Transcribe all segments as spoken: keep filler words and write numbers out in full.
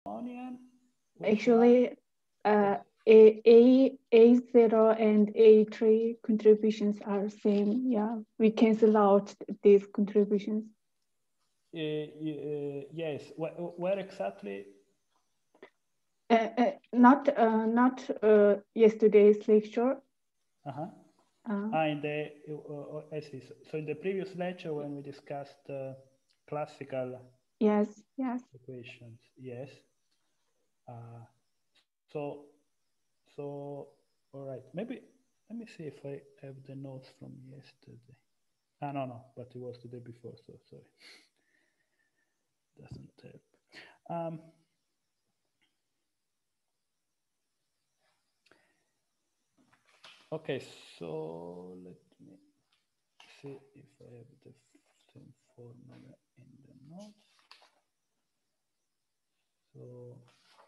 Actually, uh, A, A, A zero and A three contributions are same. Yeah, we cancel out these contributions. Uh, uh, yes, where, where exactly? Uh, uh, not uh, not uh, yesterday's lecture. Uh-huh. Uh, ah, in the, uh, I see. So in the previous lecture when we discussed uh, classical yes, yes. equations, yes. Uh, so, so, all right. Maybe, let me see if I have the notes from yesterday. Ah, no, no, but it was the day before, so sorry. Doesn't help. Um, okay, so let me see if I have the same formula in the notes. So,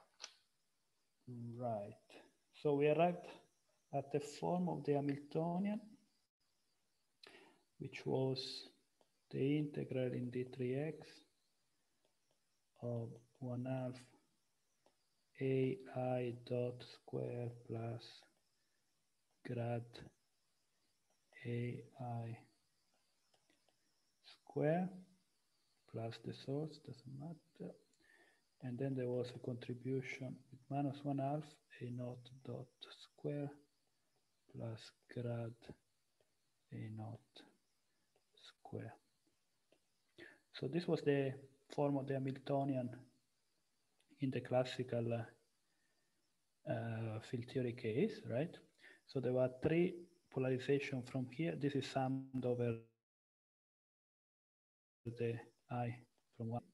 right. So we arrived at the form of the Hamiltonian, which was the integral in d three x of one half ai dot square plus grad ai square plus the source, doesn't matter. And then there was a contribution with minus one half a naught dot square plus grad a naught square. So this was the form of the Hamiltonian in the classical uh, uh, field theory case, right? So there were three polarization from here. This is summed over the I from one.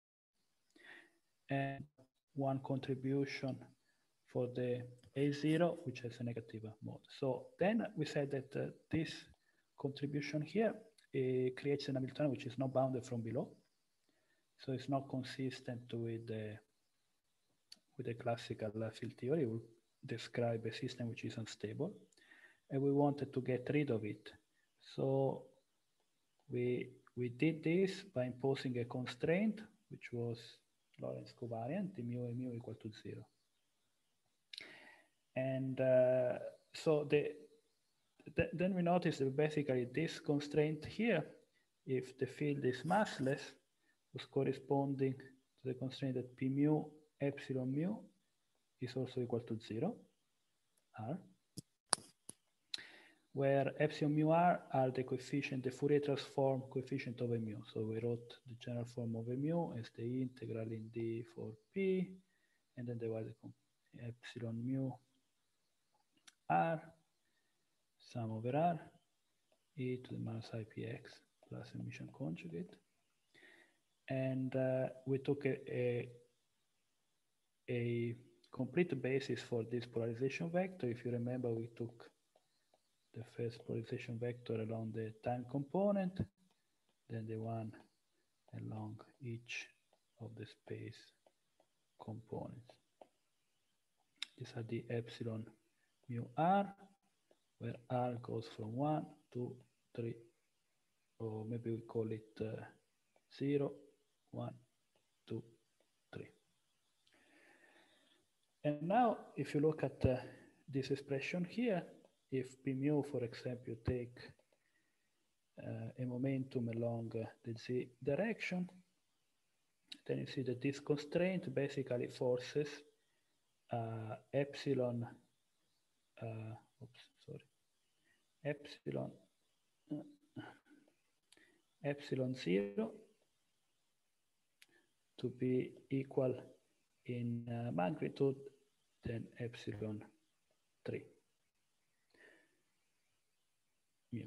And there was one contribution for the A zero, which has a negative mode. So then we said that uh, this contribution here uh, creates an Hamiltonian which is not bounded from below. So it's not consistent with the, with the classical field theory. We describe a system which is unstable. And we wanted to get rid of it. So we, we did this by imposing a constraint, which was Lorentz covariant, the mu and mu equal to zero. And uh, so the, th then we notice that basically this constraint here, if the field is massless, was corresponding to the constraint that P mu epsilon mu is also equal to zero, R, where epsilon mu r are the coefficient, the Fourier transform coefficient of a mu. So we wrote the general form of a mu as the integral in D for P, and then there was the epsilon mu r, sum over r, e to the minus I P x plus emission conjugate. And uh, we took a, a, a complete basis for this polarization vector. If you remember, we took the first polarization vector along the time component, then the one along each of the space components. These are the epsilon mu r, where r goes from one to three, or maybe we call it uh, zero, one, two, three. And now, if you look at uh, this expression here, if P mu, for example, you take uh, a momentum along uh, the z direction, then you see that this constraint basically forces uh, epsilon, uh, oops, sorry, epsilon, uh, epsilon zero to be equal in uh, magnitude than epsilon three mu,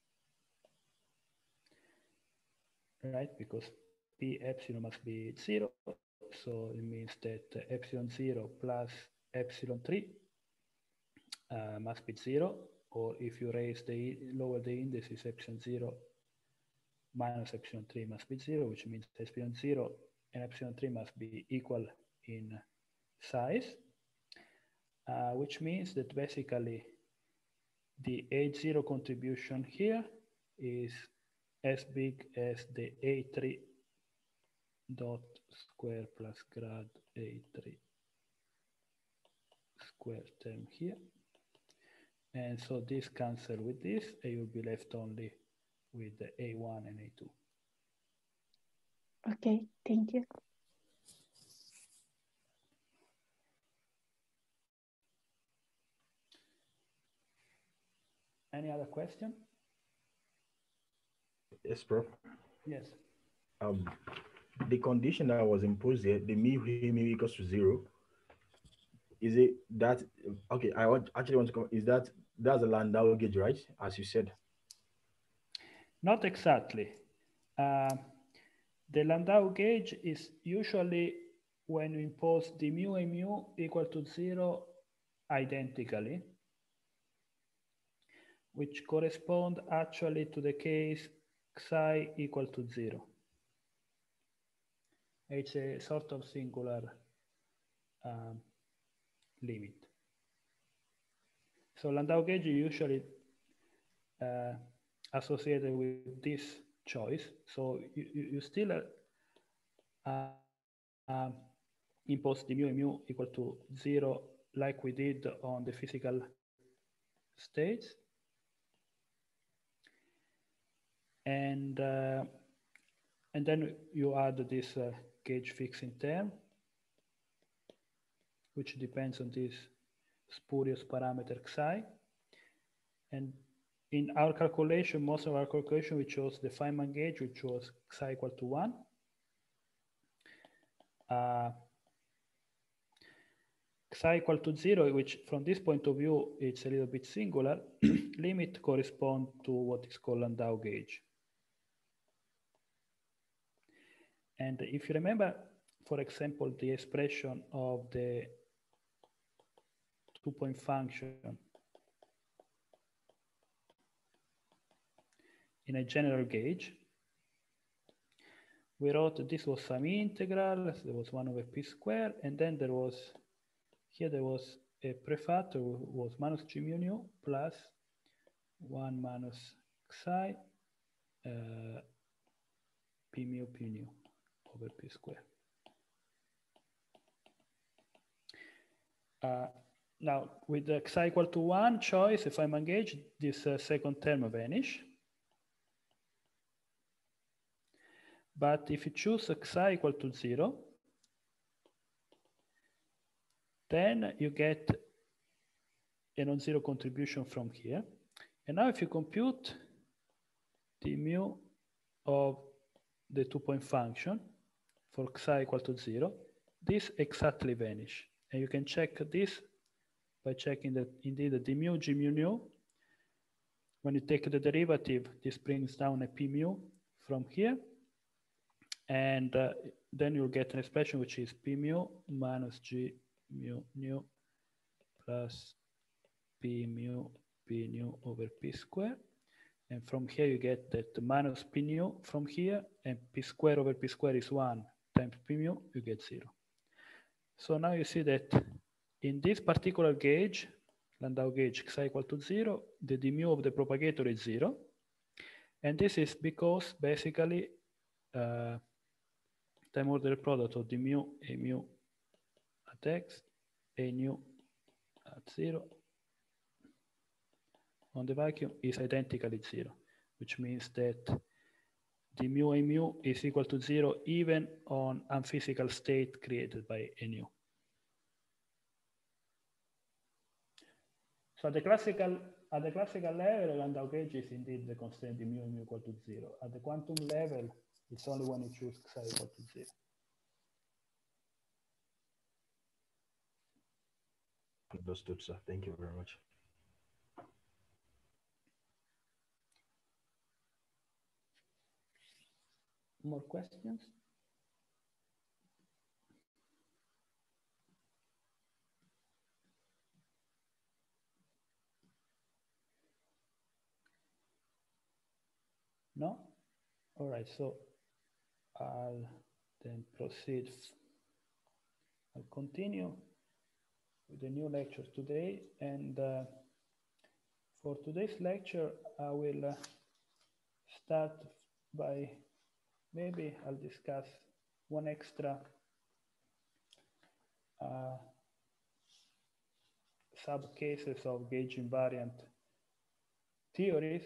right? Because P epsilon must be zero, so it means that uh, epsilon zero plus epsilon three uh, must be zero, or if you raise the lower the indices, epsilon zero minus epsilon three must be zero, which means epsilon zero and epsilon three must be equal in size, uh, which means that basically the A zero contribution here is as big as the A three dot square plus grad A three square term here. And so this cancel with this, and you'll be left only with the A one and A two. Okay, thank you. Any other question? Yes, Prof. Yes. Um, the condition that was imposed here, the mu mu equals to zero. Is it that okay? I want actually want to come. Is that that's a Landau gauge, right? As you said. Not exactly. Uh, the Landau gauge is usually when you impose the mu and mu equal to zero identically, which correspond actually to the case psi equal to zero. It's a sort of singular um, limit. So Landau gauge usually uh, associated with this choice. So you, you, you still uh, uh, impose the mu and mu equal to zero like we did on the physical states. And, uh, and then you add this uh, gauge fixing term, which depends on this spurious parameter psi. And in our calculation, most of our calculation, we chose the Feynman gauge, which was psi equal to one. Uh, psi equal to zero, which from this point of view, it's a little bit singular, limit correspond to what is called Landau gauge. And if you remember, for example, the expression of the two-point function in a general gauge, we wrote that this was some integral, so there was one over p squared, and then there was, here there was a prefactor was minus g mu nu plus one minus psi uh, p mu p nu over p squared. Uh, now, with the psi equal to one choice, if I'm engaged, this uh, second term vanish. But if you choose psi equal to zero, then you get a non-zero contribution from here. And now if you compute the mu of the two-point function for psi equal to zero, this exactly vanish. And you can check this by checking that indeed the mu g mu nu, when you take the derivative, this brings down a p mu from here. And uh, then you'll get an expression which is p mu minus g mu nu plus p mu p nu over p squared. And from here you get that minus p nu from here, and p squared over p squared is one times p mu, you get zero. So now you see that in this particular gauge, Landau gauge psi equal to zero, the d mu of the propagator is zero. And this is because basically uh, time order product of d mu, a mu at x, a nu at zero on the vacuum is identically zero, which means that the mu a mu is equal to zero even on unphysical state created by a nu. So at the classical at the classical level, Landau gauge is indeed the constraint the mu and mu equal to zero. At the quantum level, it's only when you choose psi equal to zero. Understood, sir. Thank you very much. More questions? No? All right, so I'll then proceed. I'll continue with the new lecture today. And uh, for today's lecture, I will uh, start by, maybe I'll discuss one extra uh, sub-cases of gauge invariant theories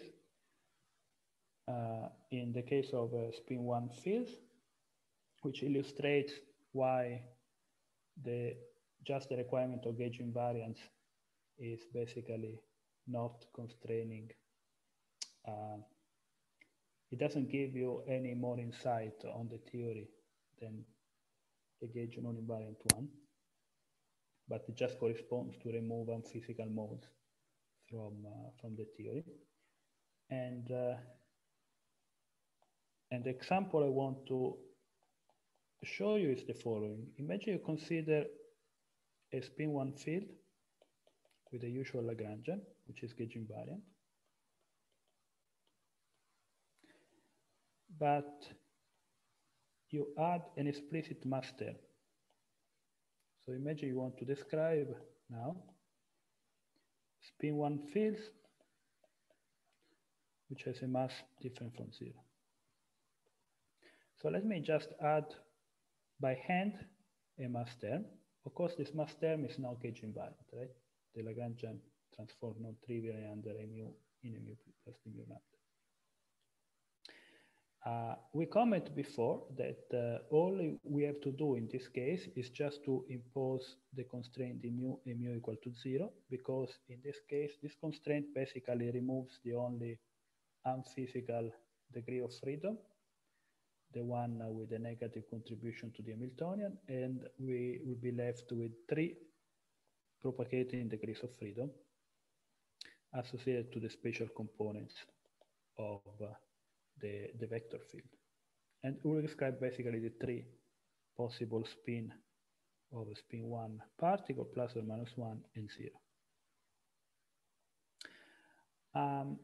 uh, in the case of uh, spin one fields, which illustrates why the just the requirement of gauge invariance is basically not constraining. Uh, it doesn't give you any more insight on the theory than the gauge non-invariant one, but it just corresponds to remove unphysical modes from, uh, from the theory. And, uh, and the example I want to show you is the following. Imagine you consider a spin one field with the usual Lagrangian, which is gauge invariant. But you add an explicit mass term. So imagine you want to describe now spin one fields which has a mass different from zero. So let me just add by hand a mass term. Of course, this mass term is now gauge invariant, right? The Lagrangian transform non-trivially under a mu in a mu plus the mu lambda. Uh, we commented before that uh, all we have to do in this case is just to impose the constraint in mu, in mu equal to zero, because in this case, this constraint basically removes the only unphysical degree of freedom, the one uh, with a negative contribution to the Hamiltonian, and we will be left with three propagating degrees of freedom associated to the spatial components of uh, the, the vector field. And we'll describe basically the three possible spin of a spin one particle, plus or minus one and zero. Um,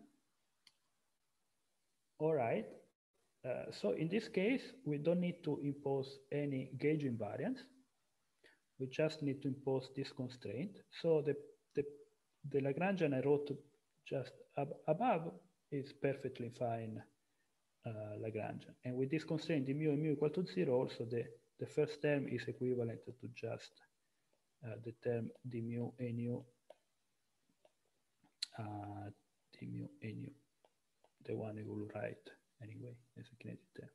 all right, uh, so in this case, we don't need to impose any gauge invariance. We just need to impose this constraint. So the, the, the Lagrangian I wrote just ab above is perfectly fine uh, Lagrangian. And with this constraint, the mu and mu equal to zero, also the, the first term is equivalent to just uh, the term d mu a nu, uh, d mu a nu, the one I will write anyway as a kinetic term.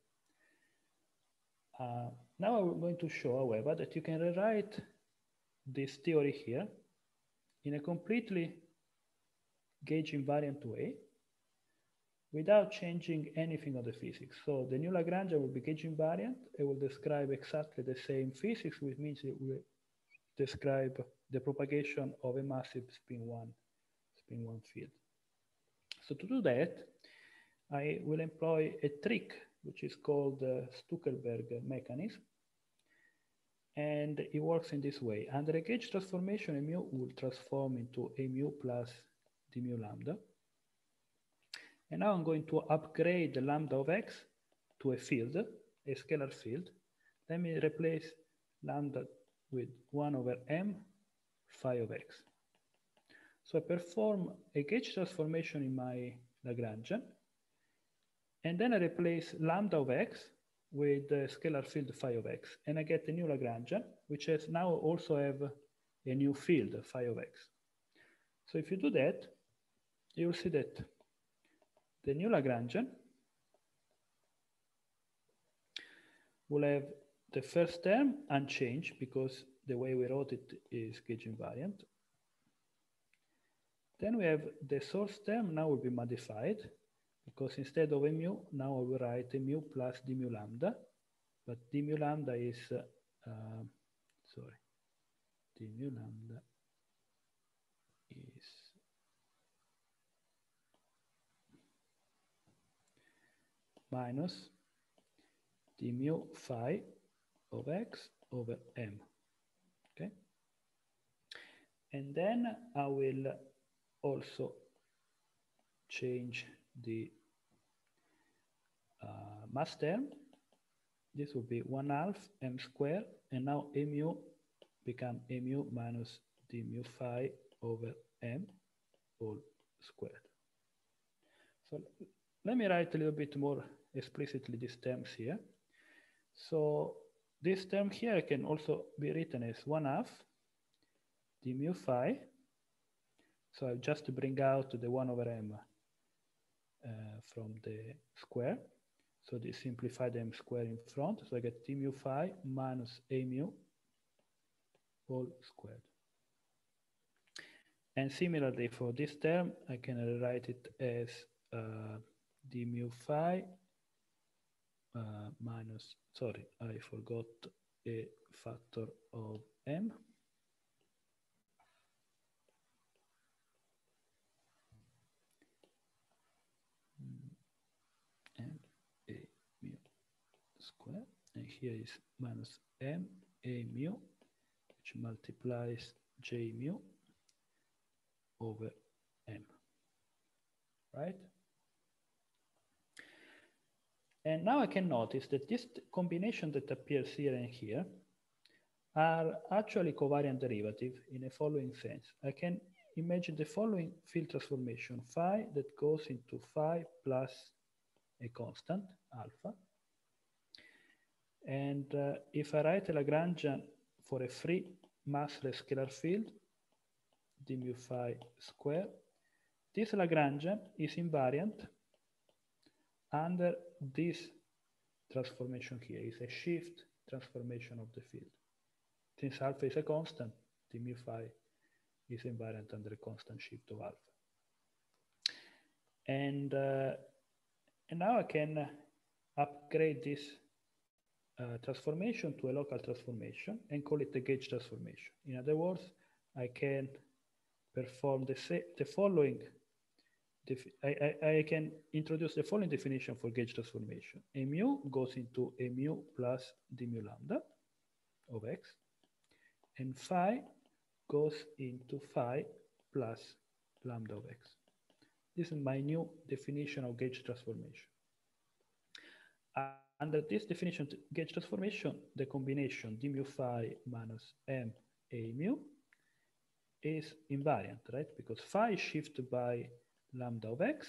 Uh, now I'm going to show, however, that you can rewrite this theory here in a completely gauge invariant way without changing anything of the physics. So the new Lagrangian will be gauge invariant. It will describe exactly the same physics, which means it will describe the propagation of a massive spin one, spin one field. So to do that, I will employ a trick which is called the Stuckelberg mechanism. And it works in this way. Under a gauge transformation, a mu will transform into a mu plus d mu lambda. And now I'm going to upgrade the lambda of x to a field, a scalar field. Let me replace lambda with one over m phi of x. So I perform a gauge transformation in my Lagrangian. And then I replace lambda of x with the scalar field phi of x. And I get a new Lagrangian, which has now also have a new field phi of x. So if you do that, you'll see that the new Lagrangian will have the first term unchanged because the way we wrote it is gauge invariant. Then we have the source term now will be modified, because instead of a mu, now I will write a mu plus d mu lambda, but d mu lambda is, uh, uh, sorry, d mu lambda is minus d mu phi of x over m, okay? And then I will also change the uh, mass term. This will be one half m squared, and now a mu become a mu minus d mu phi over m all squared. So let me write a little bit more explicitly these terms here. So this term here can also be written as one half d mu phi. So I've just to bring out the one over m uh, from the square. So they simplify the m square in front. So I get d mu phi minus a mu all squared. And similarly for this term, I can rewrite it as uh, d mu phi uh, minus, sorry, I forgot a factor of m. And a mu square. And here is minus m a mu, which multiplies j mu over m, right? And now I can notice that this combination that appears here and here are actually covariant derivative in the following sense. I can imagine the following field transformation, phi that goes into phi plus a constant, alpha. And uh, if I write a Lagrangian for a free massless scalar field, d mu phi square, this Lagrangian is invariant under this transformation here. Is a shift transformation of the field. Since alpha is a constant, d mu phi is invariant under a constant shift of alpha. And, uh, and now I can upgrade this uh, transformation to a local transformation and call it a gauge transformation. In other words, I can perform the, the following, I, I, I can introduce the following definition for gauge transformation. A mu goes into a mu plus d mu lambda of x, and phi goes into phi plus lambda of x. This is my new definition of gauge transformation. Uh, under this definition of gauge transformation, the combination d mu phi minus m a mu is invariant, right? Because phi is shifted by lambda of x.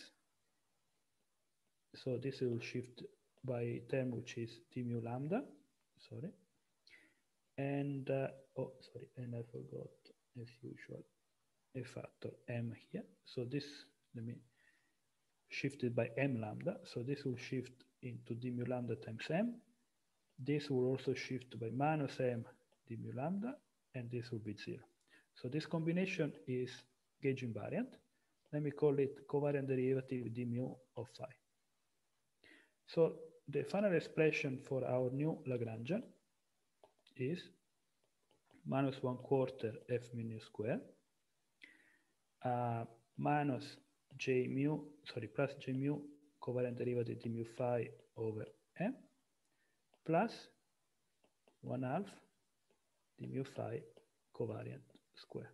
So this will shift by a term which is d mu lambda, sorry. And, uh, oh, sorry, and I forgot, as usual, a factor m here. So this, let me, shifted by m lambda. So this will shift into d mu lambda times m. This will also shift by minus m d mu lambda, and this will be zero. So this combination is gauge invariant. Let me call it covariant derivative d mu of phi. So the final expression for our new Lagrangian is minus one quarter f mu square uh, minus j mu, sorry, plus j mu covariant derivative d mu phi over m plus one half d mu phi covariant square.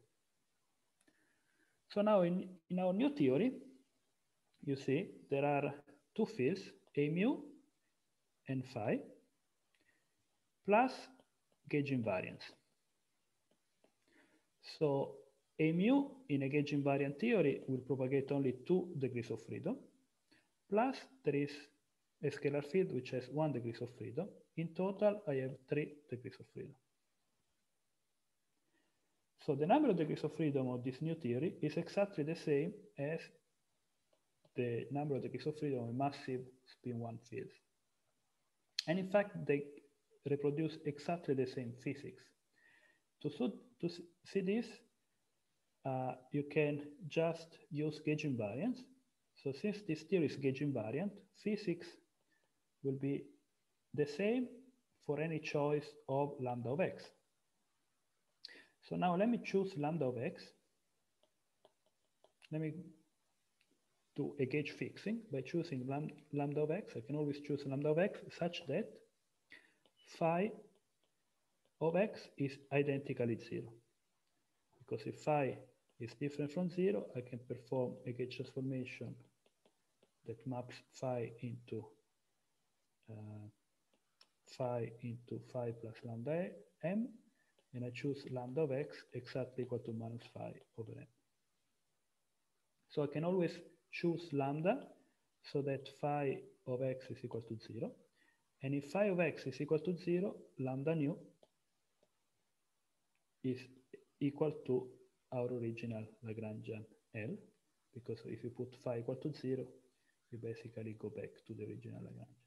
So now in, in our new theory, you see there are two fields, a mu and phi, plus gauge invariance. So a mu in a gauge invariant theory will propagate only two degrees of freedom, plus there is a scalar field which has one degree of freedom. In total, I have three degrees of freedom. So the number of degrees of freedom of this new theory is exactly the same as the number of degrees of freedom of massive spin one fields. And in fact, they reproduce exactly the same physics. To, to see this, uh, you can just use gauge invariance. So since this theory is gauge invariant, physics will be the same for any choice of lambda of x. So now let me choose lambda of x. Let me do a gauge fixing by choosing lam lambda of x. I can always choose lambda of x such that phi of x is identically zero. Because if phi is different from zero, I can perform a gauge transformation that maps phi into uh, phi into phi plus lambda m, and I choose lambda of x exactly equal to minus phi over m. So I can always choose lambda so that phi of x is equal to zero. And if phi of x is equal to zero, lambda nu is equal to our original Lagrangian L, because if you put phi equal to zero, you basically go back to the original Lagrangian.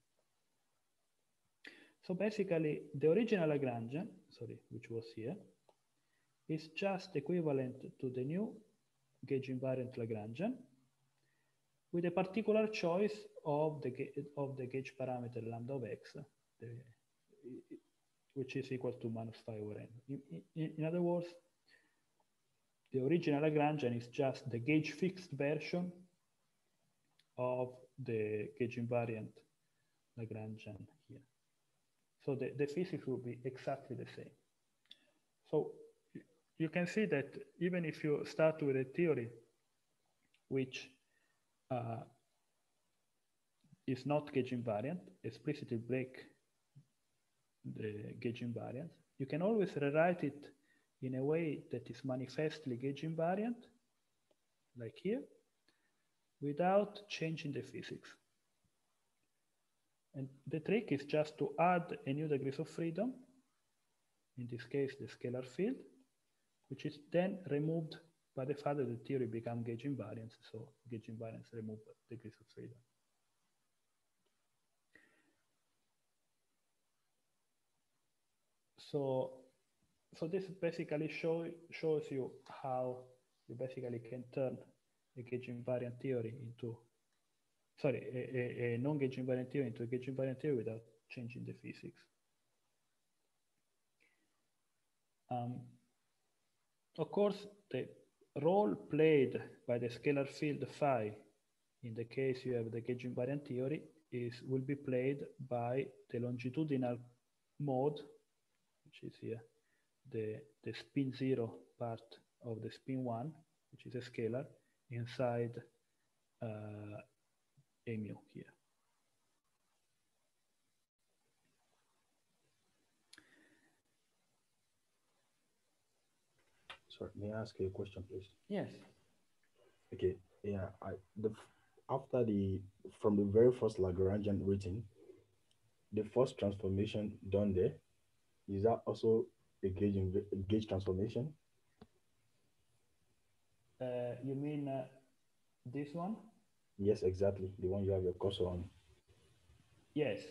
So basically, the original Lagrangian, sorry, which was here, is just equivalent to the new gauge invariant Lagrangian with a particular choice of the, of the gauge parameter lambda of x, the, which is equal to minus phi over n. In, in, in other words, the original Lagrangian is just the gauge fixed version of the gauge invariant Lagrangian here. So the, the physics will be exactly the same. So you can see that even if you start with a theory which uh, is not gauge invariant, explicitly break the gauge invariance, you can always rewrite it in a way that is manifestly gauge invariant, like here, without changing the physics. And the trick is just to add a new degrees of freedom, in this case, the scalar field, which is then removed by the fact that the theory becomes gauge invariant, so gauge invariance remove degrees of freedom. So, so this basically show, shows you how you basically can turn a gauge invariant theory into, sorry, a, a, a non-gauge invariant theory into a gauge invariant theory without changing the physics. Um, of course, the role played by the scalar field phi in the case you have the gauge invariant theory is will be played by the longitudinal mode, which is here, the, the spin zero part of the spin one, which is a scalar, inside uh, a mu here. Sorry, may I ask you a question, please? Yes. Okay, yeah, I, the, after the, from the very first Lagrangian written, the first transformation done there, is that also a gauge, a gauge transformation? Uh, you mean uh, this one? Yes, exactly, the one you have your cursor on. Yes.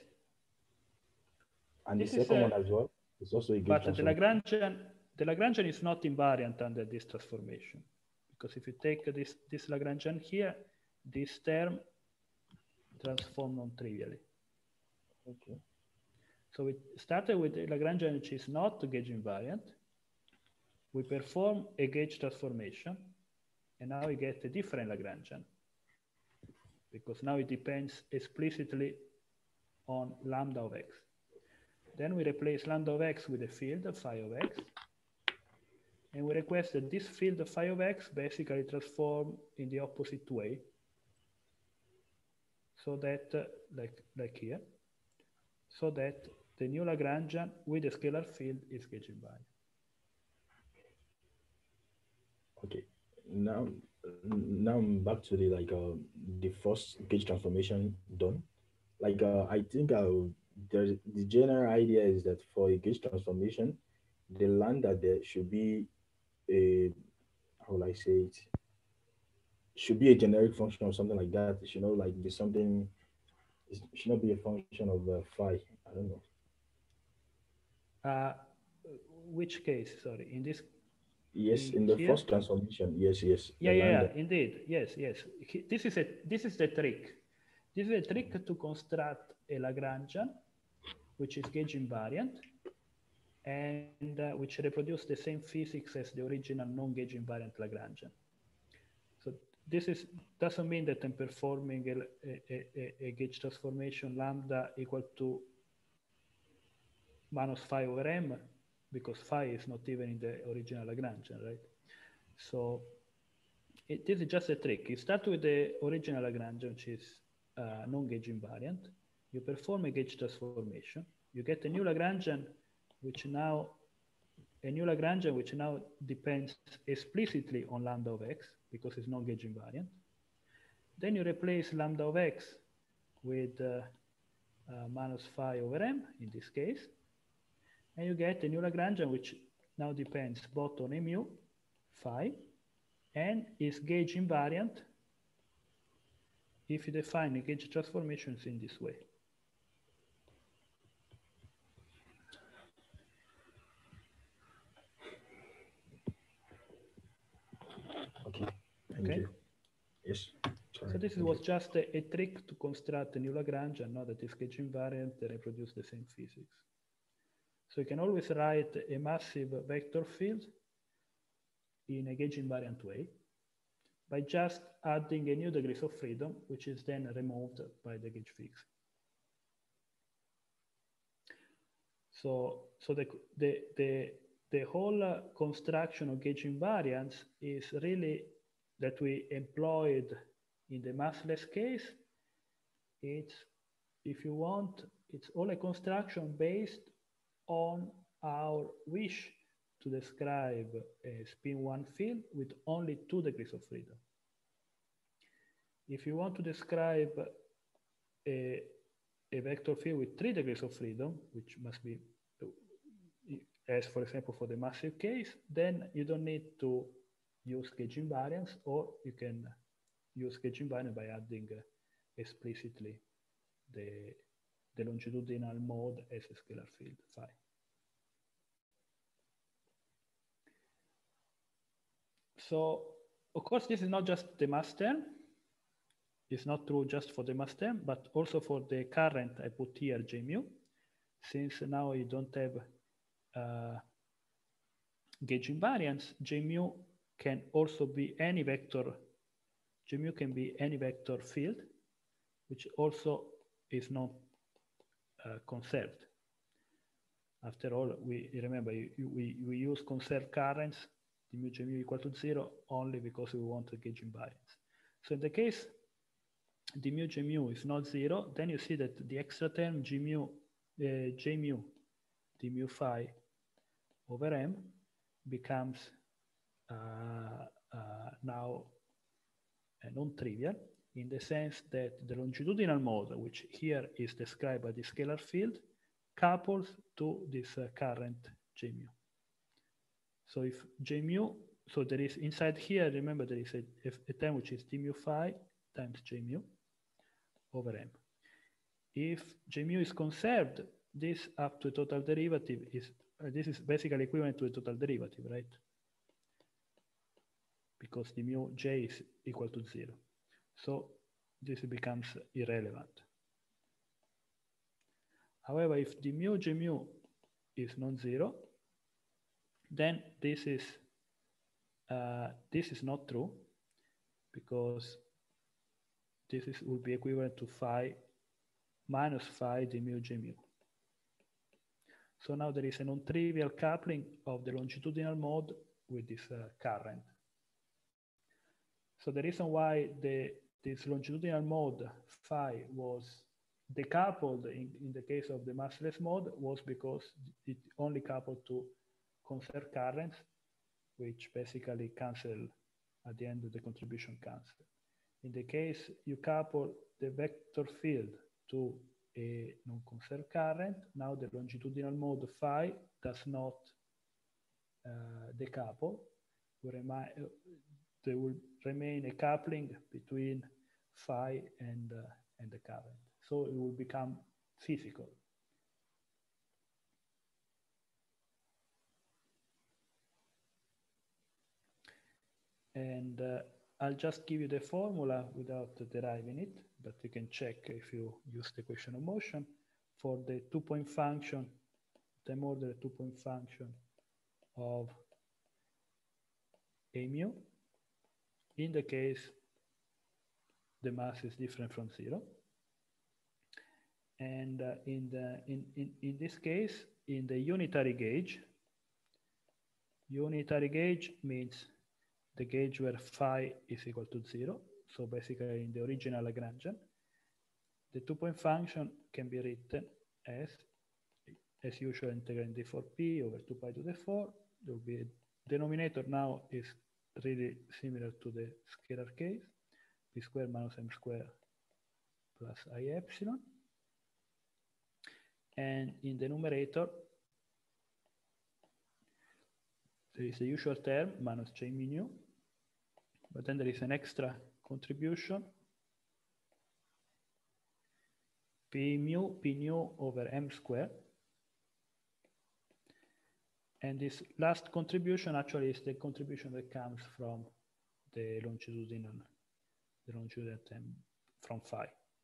And this the second a, one as well is also a gauge but transformation. the Lagrangian, the Lagrangian is not invariant under this transformation, because if you take this, this Lagrangian here, this term transforms non-trivially. Okay. So we started with a Lagrangian which is not gauge invariant. We perform a gauge transformation, and now we get a different Lagrangian, because now it depends explicitly on lambda of x. Then we replace lambda of x with a field phi of x, and we request that this field phi of x basically transform in the opposite way, so that, uh, like, like here, so that the new Lagrangian with the scalar field is gauge invariant. Okay, now, now I'm back to the, like, uh, the first gauge transformation done. Like, uh, I think uh, there's, the general idea is that for a gauge transformation, the lambda there should be a, how will I say it? Should be a generic function or something like that. It should not like be something, it should not be a function of uh, phi. I don't know. Uh, which case, sorry, in this? Yes, in, in the here? first transformation, yes, yes. Yeah, yeah, yeah, indeed, yes, yes. This is, a, this is the trick. This is a trick to construct a Lagrangian, which is gauge invariant, and uh, which reproduce the same physics as the original non-gauge invariant Lagrangian. So this is, doesn't mean that I'm performing a, a, a, a gauge transformation lambda equal to minus phi over m, because phi is not even in the original Lagrangian, right? So it, this is just a trick. You start with the original Lagrangian, which is uh, non-gauge invariant. You perform a gauge transformation. You get a new Lagrangian, which now, a new Lagrangian, which now depends explicitly on lambda of x, because it's non-gauge invariant. Then you replace lambda of x with uh, uh, minus phi over m in this case. And you get a new Lagrangian, which now depends both on mu, phi, and is gauge invariant if you define the gauge transformations in this way. Okay, thank okay. you. Yes. Sorry. So this Thank was you. just a, a trick to construct a new Lagrangian, now that is gauge invariant, they reproduce the same physics. So you can always write a massive vector field in a gauge invariant way by just adding a new degrees of freedom, which is then removed by the gauge fix. So, so the, the, the, the whole uh, construction of gauge invariance is really that we employed in the massless case. It's, if you want, it's all a construction based on our wish to describe a spin one field with only two degrees of freedom. If you want to describe a, a vector field with three degrees of freedom, which must be, as for example, for the massive case, then you don't need to use gauge invariance, or you can use gauge invariance by adding uh, explicitly the, the longitudinal mode as a scalar field, phi. So, of course, this is not just the mass term. It's not true just for the mass term, but also for the current I put here, J mu. Since now you don't have uh, gauge invariance, J mu can also be any vector. J mu can be any vector field, which also is not uh, conserved. After all, we remember we, we use conserved currents, d mu J mu equal to zero, only because we want a gauge invariance. So in the case d mu J mu is not zero, then you see that the extra term G mu, uh, J mu d mu phi over m becomes uh, uh, now uh, non-trivial, in the sense that the longitudinal mode, which here is described by the scalar field, couples to this uh, current J mu. So if J mu, so there is inside here, remember there is a, a term which is d mu phi times J mu over m. If J mu is conserved, this up to a total derivative is, uh, this is basically equivalent to a total derivative, right? Because d mu J is equal to zero. So this becomes irrelevant. However, if d mu J mu is non-zero, then this is, uh, this is not true, because this is, will be equivalent to phi minus phi d mu J mu. So now there is a non-trivial coupling of the longitudinal mode with this uh, current. So the reason why the, this longitudinal mode phi was decoupled in, in the case of the massless mode was because it only coupled to conserved currents, which basically cancel at the end of the contribution cancel. In the case you couple the vector field to a non-conserved current, now the longitudinal mode phi does not uh, decouple. We remind, uh, there will remain a coupling between phi and, uh, and the current. So it will become physical. And uh, I'll just give you the formula without deriving it, but you can check if you use the equation of motion for the two-point function, time order two-point function of a mu. In the case the mass is different from zero. And uh, in, the, in, in, in this case, in the unitary gauge, unitary gauge means the gauge where phi is equal to zero. So basically in the original Lagrangian, the two-point function can be written as, as usual, integrating d four p over two pi to the four. There will be a denominator now is really similar to the scalar case, p squared minus m squared plus I epsilon. And in the numerator, there is the usual term, minus J mu, but then there is an extra contribution, P mu, P nu over M squared. And this last contribution actually is the contribution that comes from the longitudinal, the longitudinal term from phi.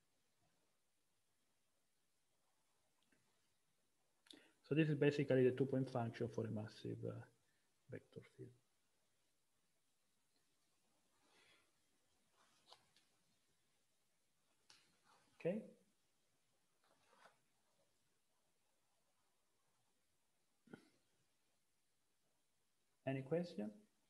So this is basically the two-point function for a massive uh, vector field. Okay. Any question?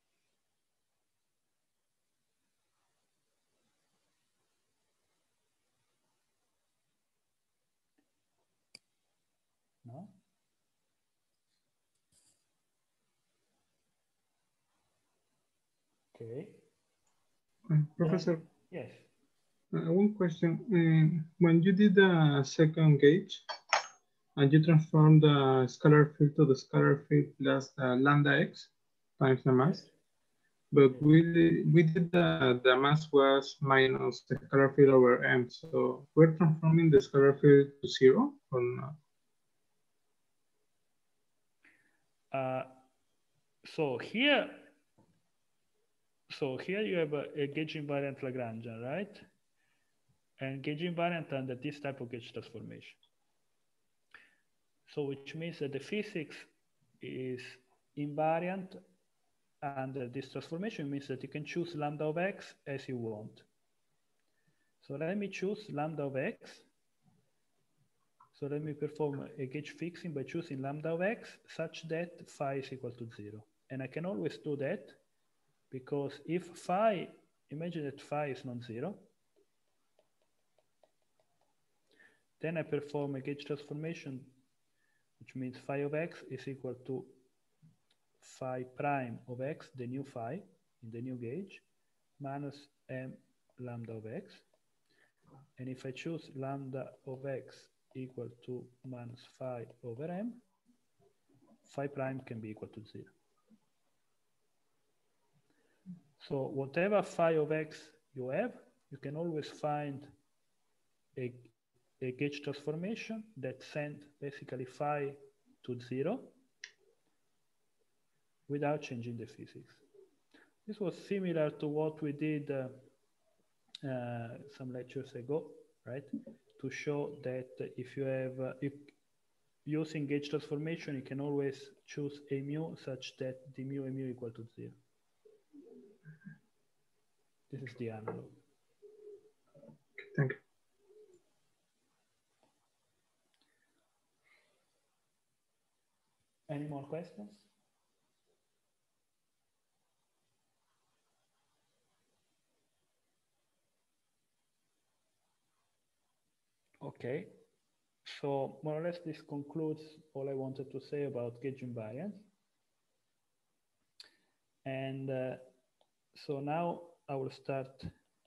No? Okay. Uh, Professor, Yes. uh, one question. Um, when you did the second gauge and you transformed the scalar field to the scalar field plus the lambda x times the mass, Yes. but Yes. we did, we did the, the mass was minus the scalar field over m. So we're transforming the scalar field to zero or not? Uh, so here, so here you have a, a gauge invariant Lagrangian, right? And gauge invariant under this type of gauge transformation. So which means that the physics is invariant under this transformation, means that you can choose lambda of x as you want. So let me choose lambda of x. So let me perform a gauge fixing by choosing lambda of x such that phi is equal to zero. And I can always do that because if phi, imagine that phi is non-zero, then I perform a gauge transformation, which means phi of x is equal to phi prime of x, the new phi in the new gauge, minus m lambda of x. And if I choose lambda of x equal to minus phi over m, phi prime can be equal to zero. So whatever phi of x you have, you can always find a, a gauge transformation that sends basically phi to zero without changing the physics. This was similar to what we did uh, uh, some lectures ago, right? To show that if you have, uh, if using gauge transformation, you can always choose a mu such that the mu a mu equal to zero. This is the analog. Thank you. Any more questions? Okay, so more or less this concludes all I wanted to say about gauge invariance. And uh, so now I will start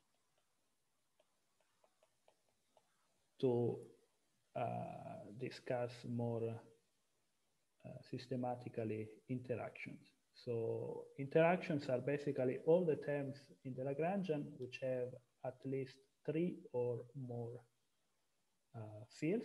to uh, discuss more uh, systematically interactions. So interactions are basically all the terms in the Lagrangian which have at least three or more uh, fields.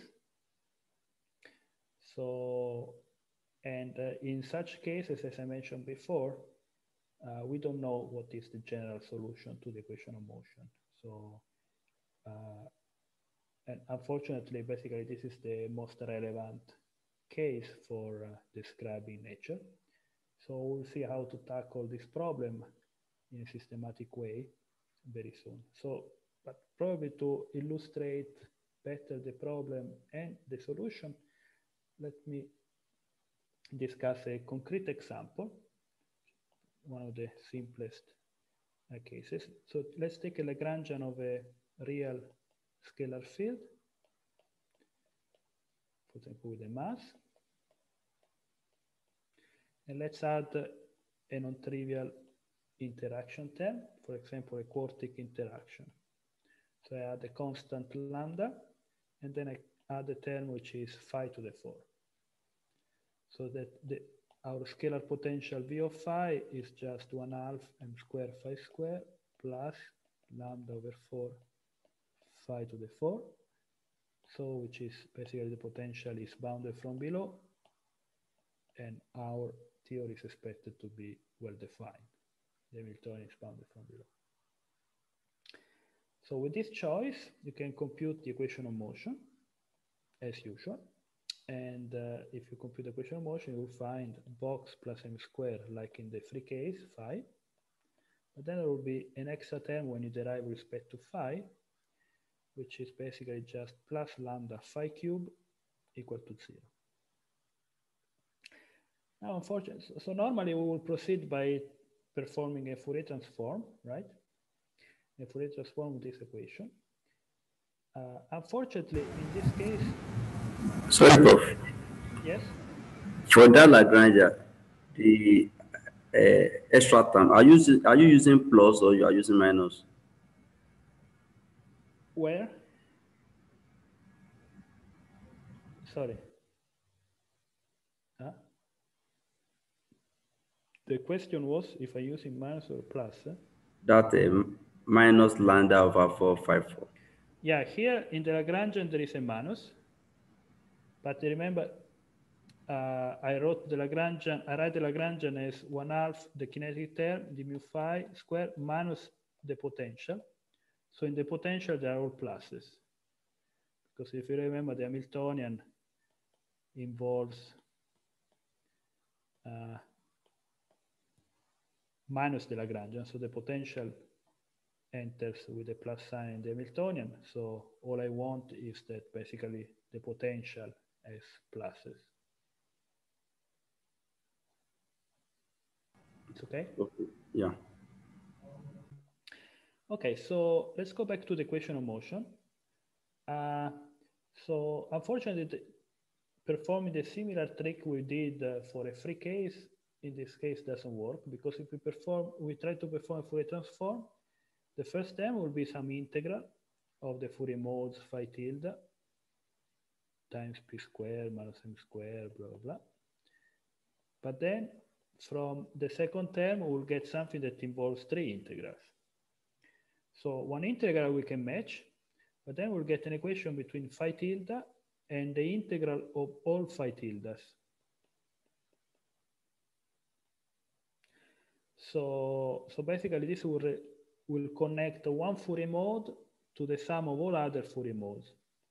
So, and uh, in such cases, as I mentioned before, uh, we don't know what is the general solution to the equation of motion. So, uh, and unfortunately, basically, this is the most relevant case for uh, describing nature. So we'll see how to tackle this problem in a systematic way very soon. So, but probably to illustrate better the problem and the solution, let me discuss a concrete example, one of the simplest uh, cases. So let's take a Lagrangian of a real scalar field, for example, with a mass. And let's add a non-trivial interaction term, for example, a quartic interaction. So I add a constant lambda, and then I add a term which is phi to the four. So that the, our scalar potential V of phi is just one half m square phi square plus lambda over four phi to the four. So which is basically the potential is bounded from below, and our theory is expected to be well defined. The Hamiltonian is bounded from below. So with this choice, you can compute the equation of motion as usual. And uh, if you compute the equation of motion, you will find box plus m squared, like in the free case, phi. But then there will be an extra term when you derive with respect to phi, which is basically just plus lambda phi cube equal to zero. Now, unfortunately, so normally we will proceed by performing a Fourier transform, right? A Fourier transform with this equation. Uh, unfortunately, in this case... Sorry, Prof. Yes? For that Lagrange, the uh, extra term, are you, using, are you using plus or you are using minus? Where? Sorry. Huh? The question was if I use in minus or plus. Eh? That um, minus lambda over four five four. Yeah, here in the Lagrangian there is a minus, but remember uh, I wrote the Lagrangian. I write the Lagrangian as one half the kinetic term, the mu phi square minus the potential. So in the potential there are all pluses, because if you remember the Hamiltonian involves uh, minus the Lagrangian, so the potential enters with a plus sign in the Hamiltonian. So all I want is that basically the potential has pluses. It's okay? Okay. Yeah. Okay, so let's go back to the equation of motion. Uh, so unfortunately, the, performing the similar trick we did uh, for a free case, in this case doesn't work, because if we perform, we try to perform a Fourier transform, the first term will be some integral of the Fourier modes phi tilde times p square minus m square, blah, blah, blah. But then from the second term, we'll get something that involves three integrals. So one integral we can match, but then we'll get an equation between phi tilde and the integral of all phi tildes. So, so basically this will, will connect one Fourier mode to the sum of all other Fourier modes.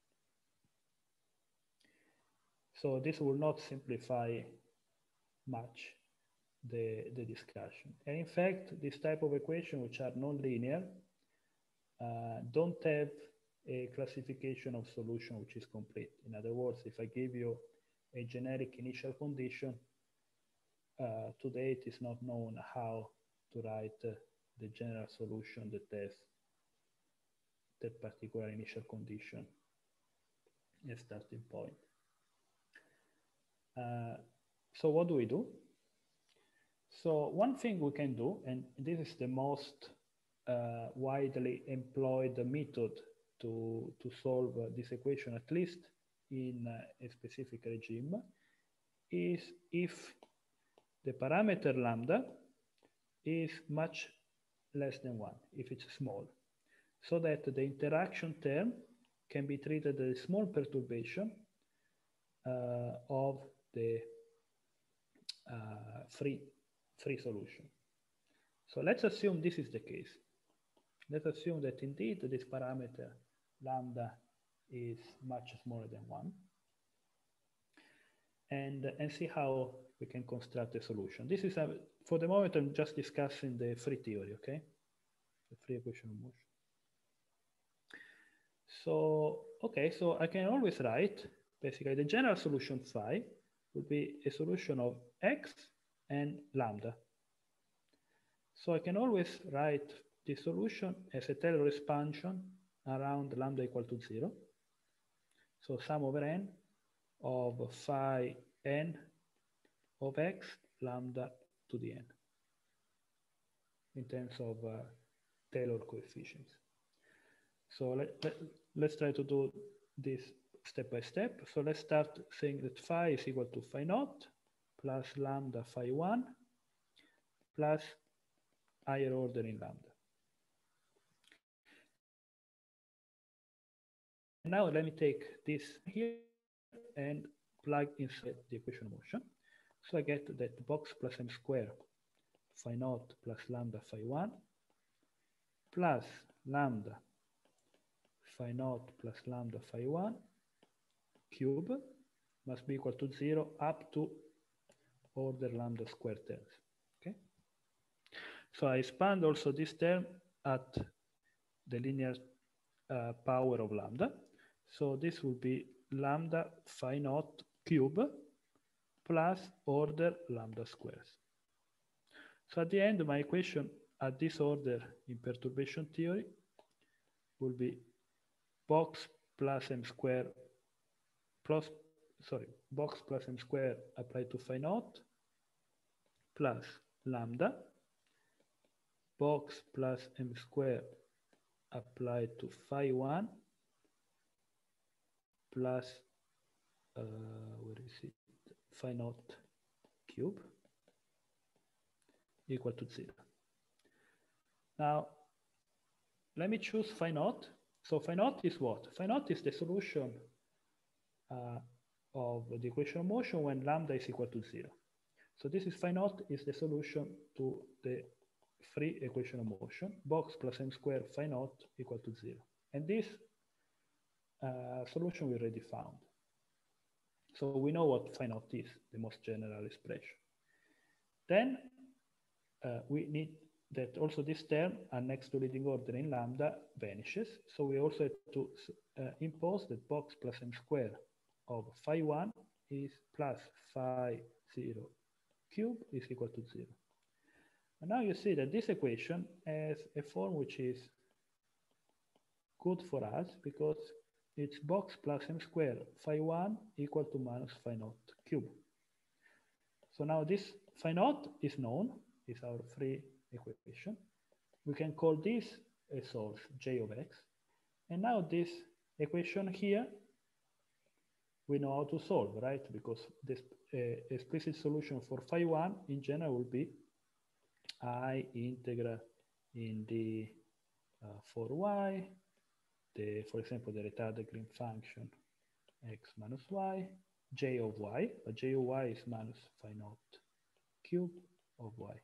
So this will not simplify much the, the discussion. And in fact, this type of equation, which are non-linear, uh, don't have a classification of solution which is complete. In other words, if I give you a generic initial condition, uh, to date it's not known how to write uh, the general solution that has that particular initial condition as starting point. Uh, so what do we do? So one thing we can do, and this is the most uh, widely employed method to, to solve uh, this equation, at least in uh, a specific regime, is if the parameter lambda is much less than one, if it's small, so that the interaction term can be treated as a small perturbation uh, of the uh, free, free solution. So let's assume this is the case. Let's assume that indeed this parameter lambda is much smaller than one. And, and see how we can construct a solution. This is, a, for the moment, I'm just discussing the free theory, okay? The free equation of motion. So, okay, so I can always write, basically the general solution phi would be a solution of x and lambda. So I can always write the solution as a Taylor expansion around lambda equal to zero. So sum over n of phi n of x lambda to the n in terms of uh, Taylor coefficients. So let, let, let's try to do this step by step. So let's start saying that phi is equal to phi naught plus lambda phi one plus higher order in lambda. Now let me take this here and plug inside the equation of motion. So I get that box plus m square phi naught plus lambda phi one plus lambda phi naught plus lambda phi one cube must be equal to zero up to order lambda square terms. Okay. So I expand also this term at the linear uh, power of lambda. So this will be lambda phi naught cube plus order lambda squares. So at the end, my equation at this order in perturbation theory will be box plus m square plus, sorry, box plus m square applied to phi naught plus lambda, box plus m square applied to phi one plus, uh, where is it, phi naught cube equal to zero. Now, let me choose phi naught. So phi naught is what? Phi naught is the solution uh, of the equation of motion when lambda is equal to zero. So this is phi naught is the solution to the free equation of motion, box plus m square phi naught equal to zero. And this uh, solution we already found. So we know what phi naught is, the most general expression. Then uh, we need that also this term next to leading order in lambda vanishes. So we also have to uh, impose that box plus m square of phi one is plus phi zero cube is equal to zero. And now you see that this equation has a form which is good for us because it's box plus m square phi one equal to minus phi naught cube. So now this phi naught is known, is our free equation. We can call this a source j of x. And now this equation here, we know how to solve, right? Because this uh, explicit solution for phi one in general will be I integral in the uh, for y, the, for example, the retarded Green function x minus y, j of y, but j of y is minus phi naught cube of y.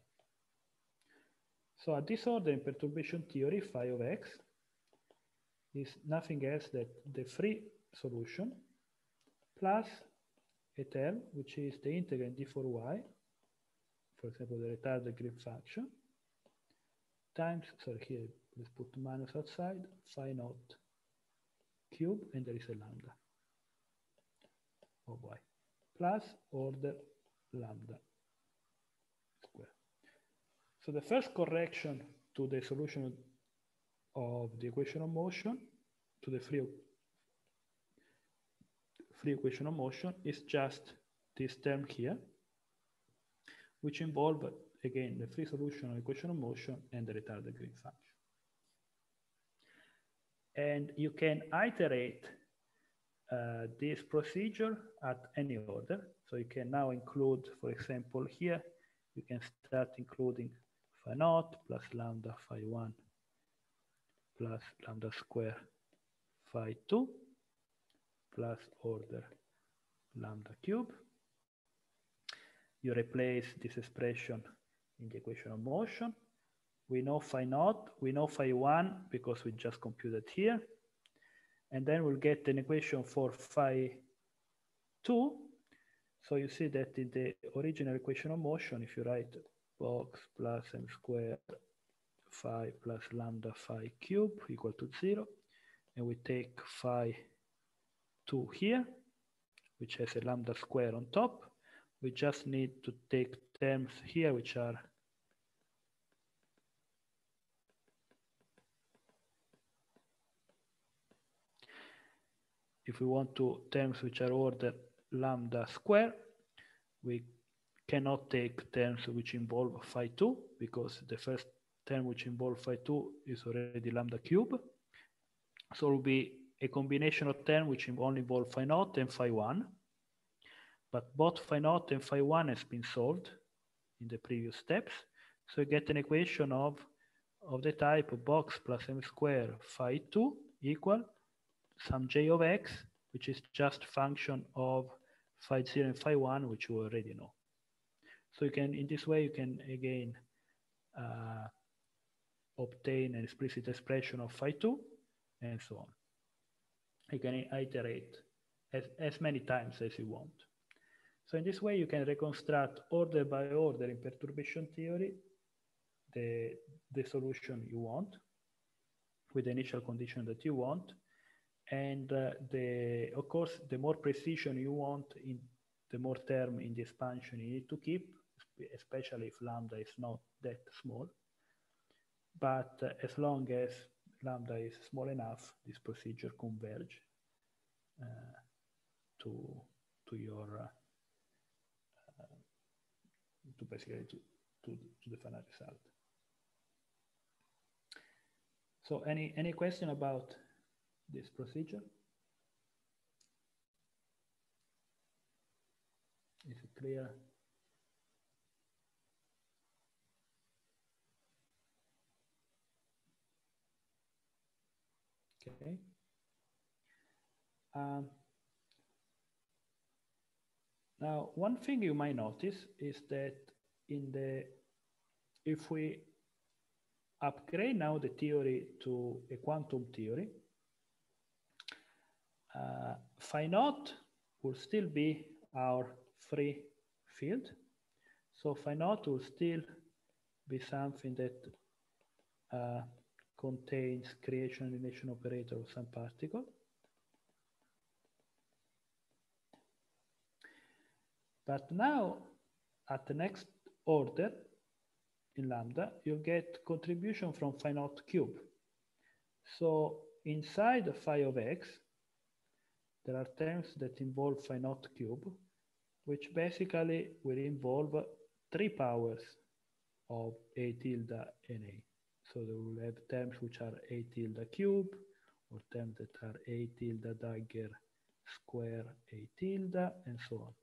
So at this order in perturbation theory, phi of x is nothing else than the free solution plus a term, which is the integrand d for y, for example, the retarded Green function, times, sorry, here, let's put minus outside, phi naught cube, and there is a lambda of y, plus order lambda square. So the first correction to the solution of the equation of motion, to the free, free equation of motion, is just this term here, which involve, again, the free solution of the equation of motion and the retarded Green function. And you can iterate uh, this procedure at any order. So you can now include, for example, here, you can start including phi naught plus lambda phi one plus lambda square phi two plus order lambda cube. You replace this expression in the equation of motion. We know phi naught, we know phi one because we just computed here. And then we'll get an equation for phi two. So you see that in the original equation of motion, if you write box plus m square phi plus lambda phi cube equal to zero, and we take phi two here, which has a lambda square on top, we just need to take terms here which are if we want to terms which are order lambda square, we cannot take terms which involve phi two because the first term which involves phi two is already lambda cube. So it will be a combination of terms which only involve phi naught and phi one, but both phi naught and phi one has been solved in the previous steps. So you get an equation of, of the type of box plus m square phi two equal some j of x, which is just function of phi zero and phi one, which you already know. So you can, in this way, you can again uh, obtain an explicit expression of phi two and so on. You can iterate as, as many times as you want. So in this way, you can reconstruct order by order in perturbation theory the, the solution you want with the initial condition that you want. And uh, the, of course, the more precision you want, in the more term in the expansion you need to keep, especially if lambda is not that small. But uh, as long as lambda is small enough, this procedure converge uh, to, to your, uh, uh, to basically to, to, to the final result. So any, any question about this procedure? Is it clear? Okay. Um, now, one thing you might notice is that in the, if we upgrade now the theory to a quantum theory, uh, phi naught will still be our free field. So phi naught will still be something that uh, contains creation and annihilation operator of some particle. But now, at the next order in lambda, you get contribution from phi naught cube. So inside phi of x, there are terms that involve phi naught cube, which basically will involve three powers of a tilde and a. So they will have terms which are a tilde cube, or terms that are a tilde dagger square a tilde, and so on.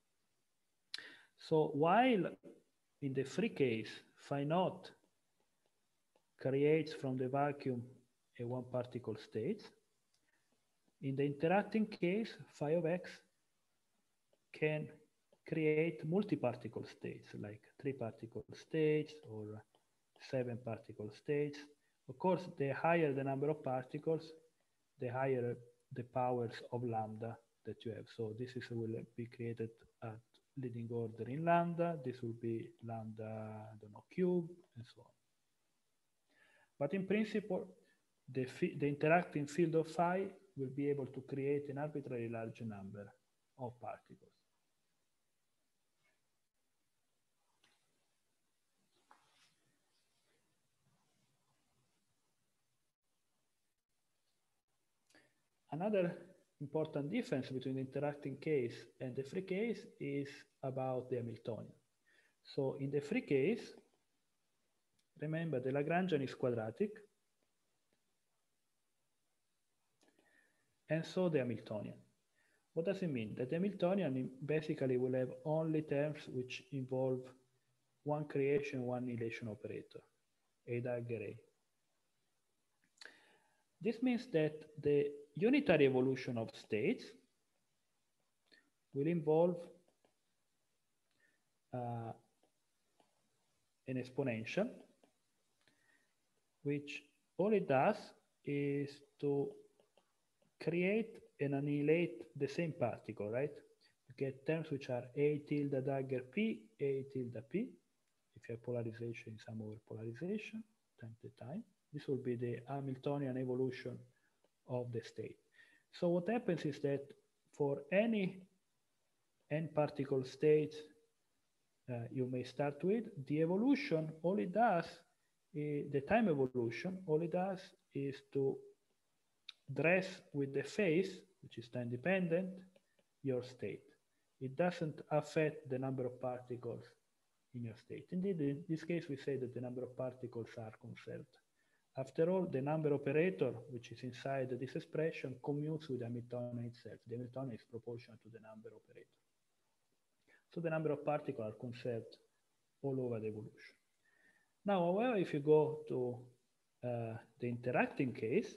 So while in the free case, phi naught creates from the vacuum a one particle state, in the interacting case, phi of x can create multi-particle states, like three particle states or seven particle states. Of course, the higher the number of particles, the higher the powers of lambda that you have. So this is will be created at leading order in lambda. This will be lambda, I don't know, cube, and so on. But in principle, the, the interacting field of phi will be able to create an arbitrarily large number of particles. Another important difference between the interacting case and the free case is about the Hamiltonian. So in the free case, remember the Lagrangian is quadratic, and so the Hamiltonian. What does it mean? That the Hamiltonian basically will have only terms which involve one creation, one annihilation operator, a dagger A. This means that the unitary evolution of states will involve uh, an exponential, which all it does is to create and annihilate the same particle, right? You get terms which are a tilde dagger p, a tilde p. If you have polarization, some over polarization, time to time. This will be the Hamiltonian evolution of the state. So what happens is that for any n particle state uh, you may start with, the evolution, all it does, is, the time evolution, all it does is to dress with the phase, which is time dependent, your state. It doesn't affect the number of particles in your state. Indeed, in this case, we say that the number of particles are conserved after all, the number operator, which is inside this expression, commutes with the Hamiltonian itself. The Hamiltonian is proportional to the number operator. So the number of particles are conserved all over the evolution. Now, however, if you go to uh, the interacting case,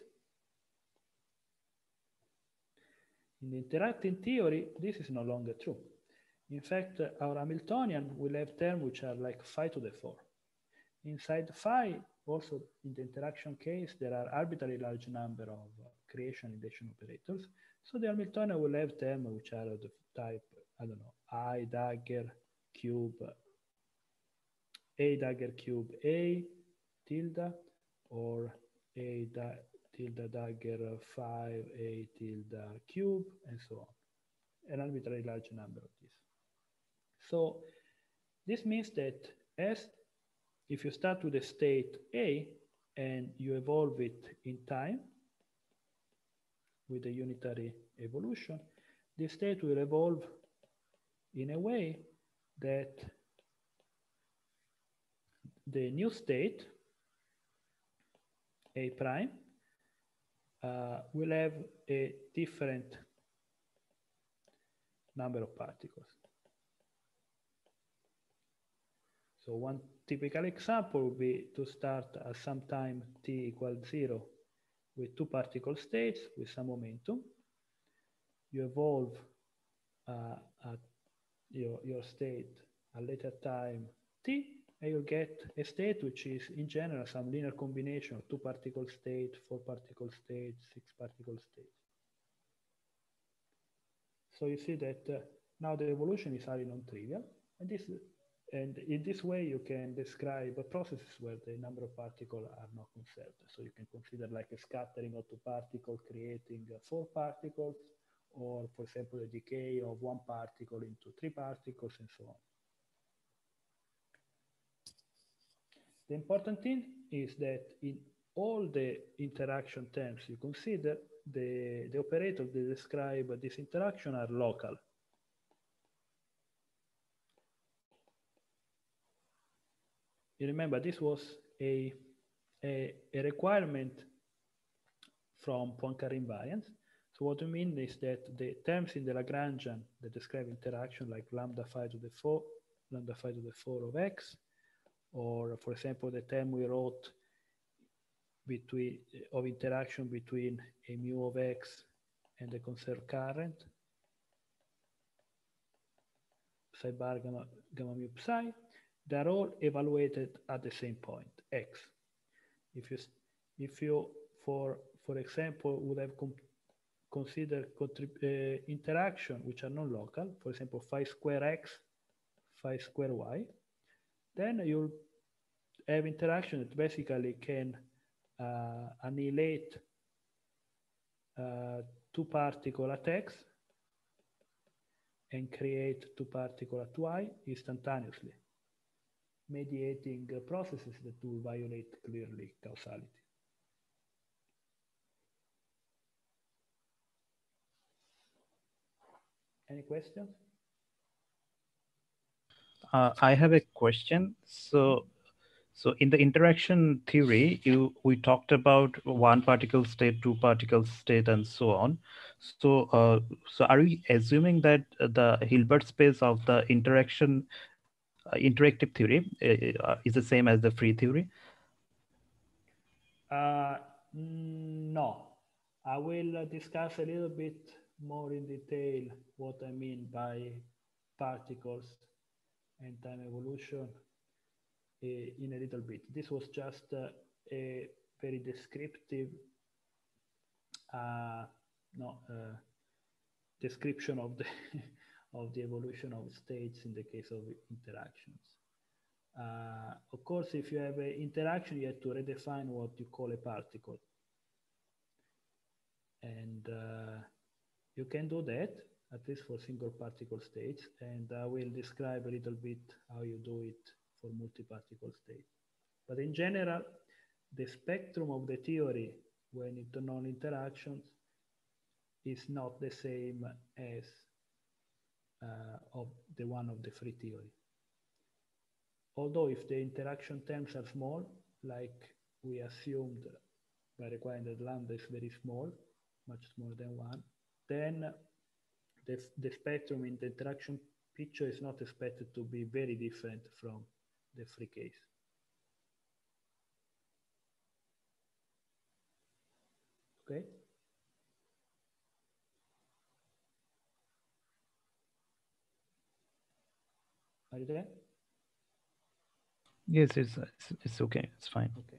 in the interacting theory, this is no longer true. In fact, our Hamiltonian will have terms which are like phi to the four. Inside phi, also in the interaction case, there are arbitrarily large number of uh, creation and deletion operators. So the Hamiltonian will have terms which are of the type, I don't know, I dagger cube, A dagger cube A tilde, or A da tilde dagger five A tilde cube, and so on. An arbitrarily large number of these. So this means that as if you start with a state A and you evolve it in time with a unitary evolution, this state will evolve in a way that the new state, A prime, uh, will have a different number of particles. So one typical example would be to start at some time t equals zero with two particle states with some momentum. You evolve uh, at your, your state at later time t, and you'll get a state which is in general some linear combination of two particle states, four particle states, six particle states. So you see that uh, now the evolution is highly non-trivial, and this And in this way, you can describe processes where the number of particles are not conserved. So you can consider like a scattering of two particles creating four particles, or for example, a decay of one particle into three particles, and so on. The important thing is that in all the interaction terms you consider, the, the operators that describe this interaction are local. You remember this was a, a, a requirement from Poincare invariance. So what we mean is that the terms in the Lagrangian that describe interaction, like lambda phi to the four, lambda phi to the four of x, or for example, the term we wrote between of interaction between a mu of x and the conserved current, psi bar gamma, gamma mu psi, they're all evaluated at the same point, x. If you, if you for, for example, would have considered uh, interaction which are non-local, for example, phi square x, phi square y, then you'll have interaction that basically can uh, annihilate uh, two particles at x and create two particles at y instantaneously, mediating uh, processes that will violate clearly causality. Any questions? Uh, I have a question. So, so in the interaction theory, you we talked about one particle state, two particle state, and so on. So, uh, so are we assuming that the Hilbert space of the interaction uh, interactive theory uh, is the same as the free theory? Uh, no, I will uh, discuss a little bit more in detail what I mean by particles and time evolution uh, in a little bit. This was just uh, a very descriptive uh, no, uh, description of the of the evolution of states in the case of interactions. Uh, of course, if you have an interaction, you have to redefine what you call a particle. And uh, you can do that, at least for single particle states. And I will describe a little bit how you do it for multi-particle states. But in general, the spectrum of the theory when it non interactions is not the same as uh, of the one of the free theory. Although if the interaction terms are small, like we assumed by requiring that lambda is very small, much smaller than one, then the, the spectrum in the interaction picture is not expected to be very different from the free case. Okay. Are you there? Yes, it's, it's, it's okay. It's fine. Okay.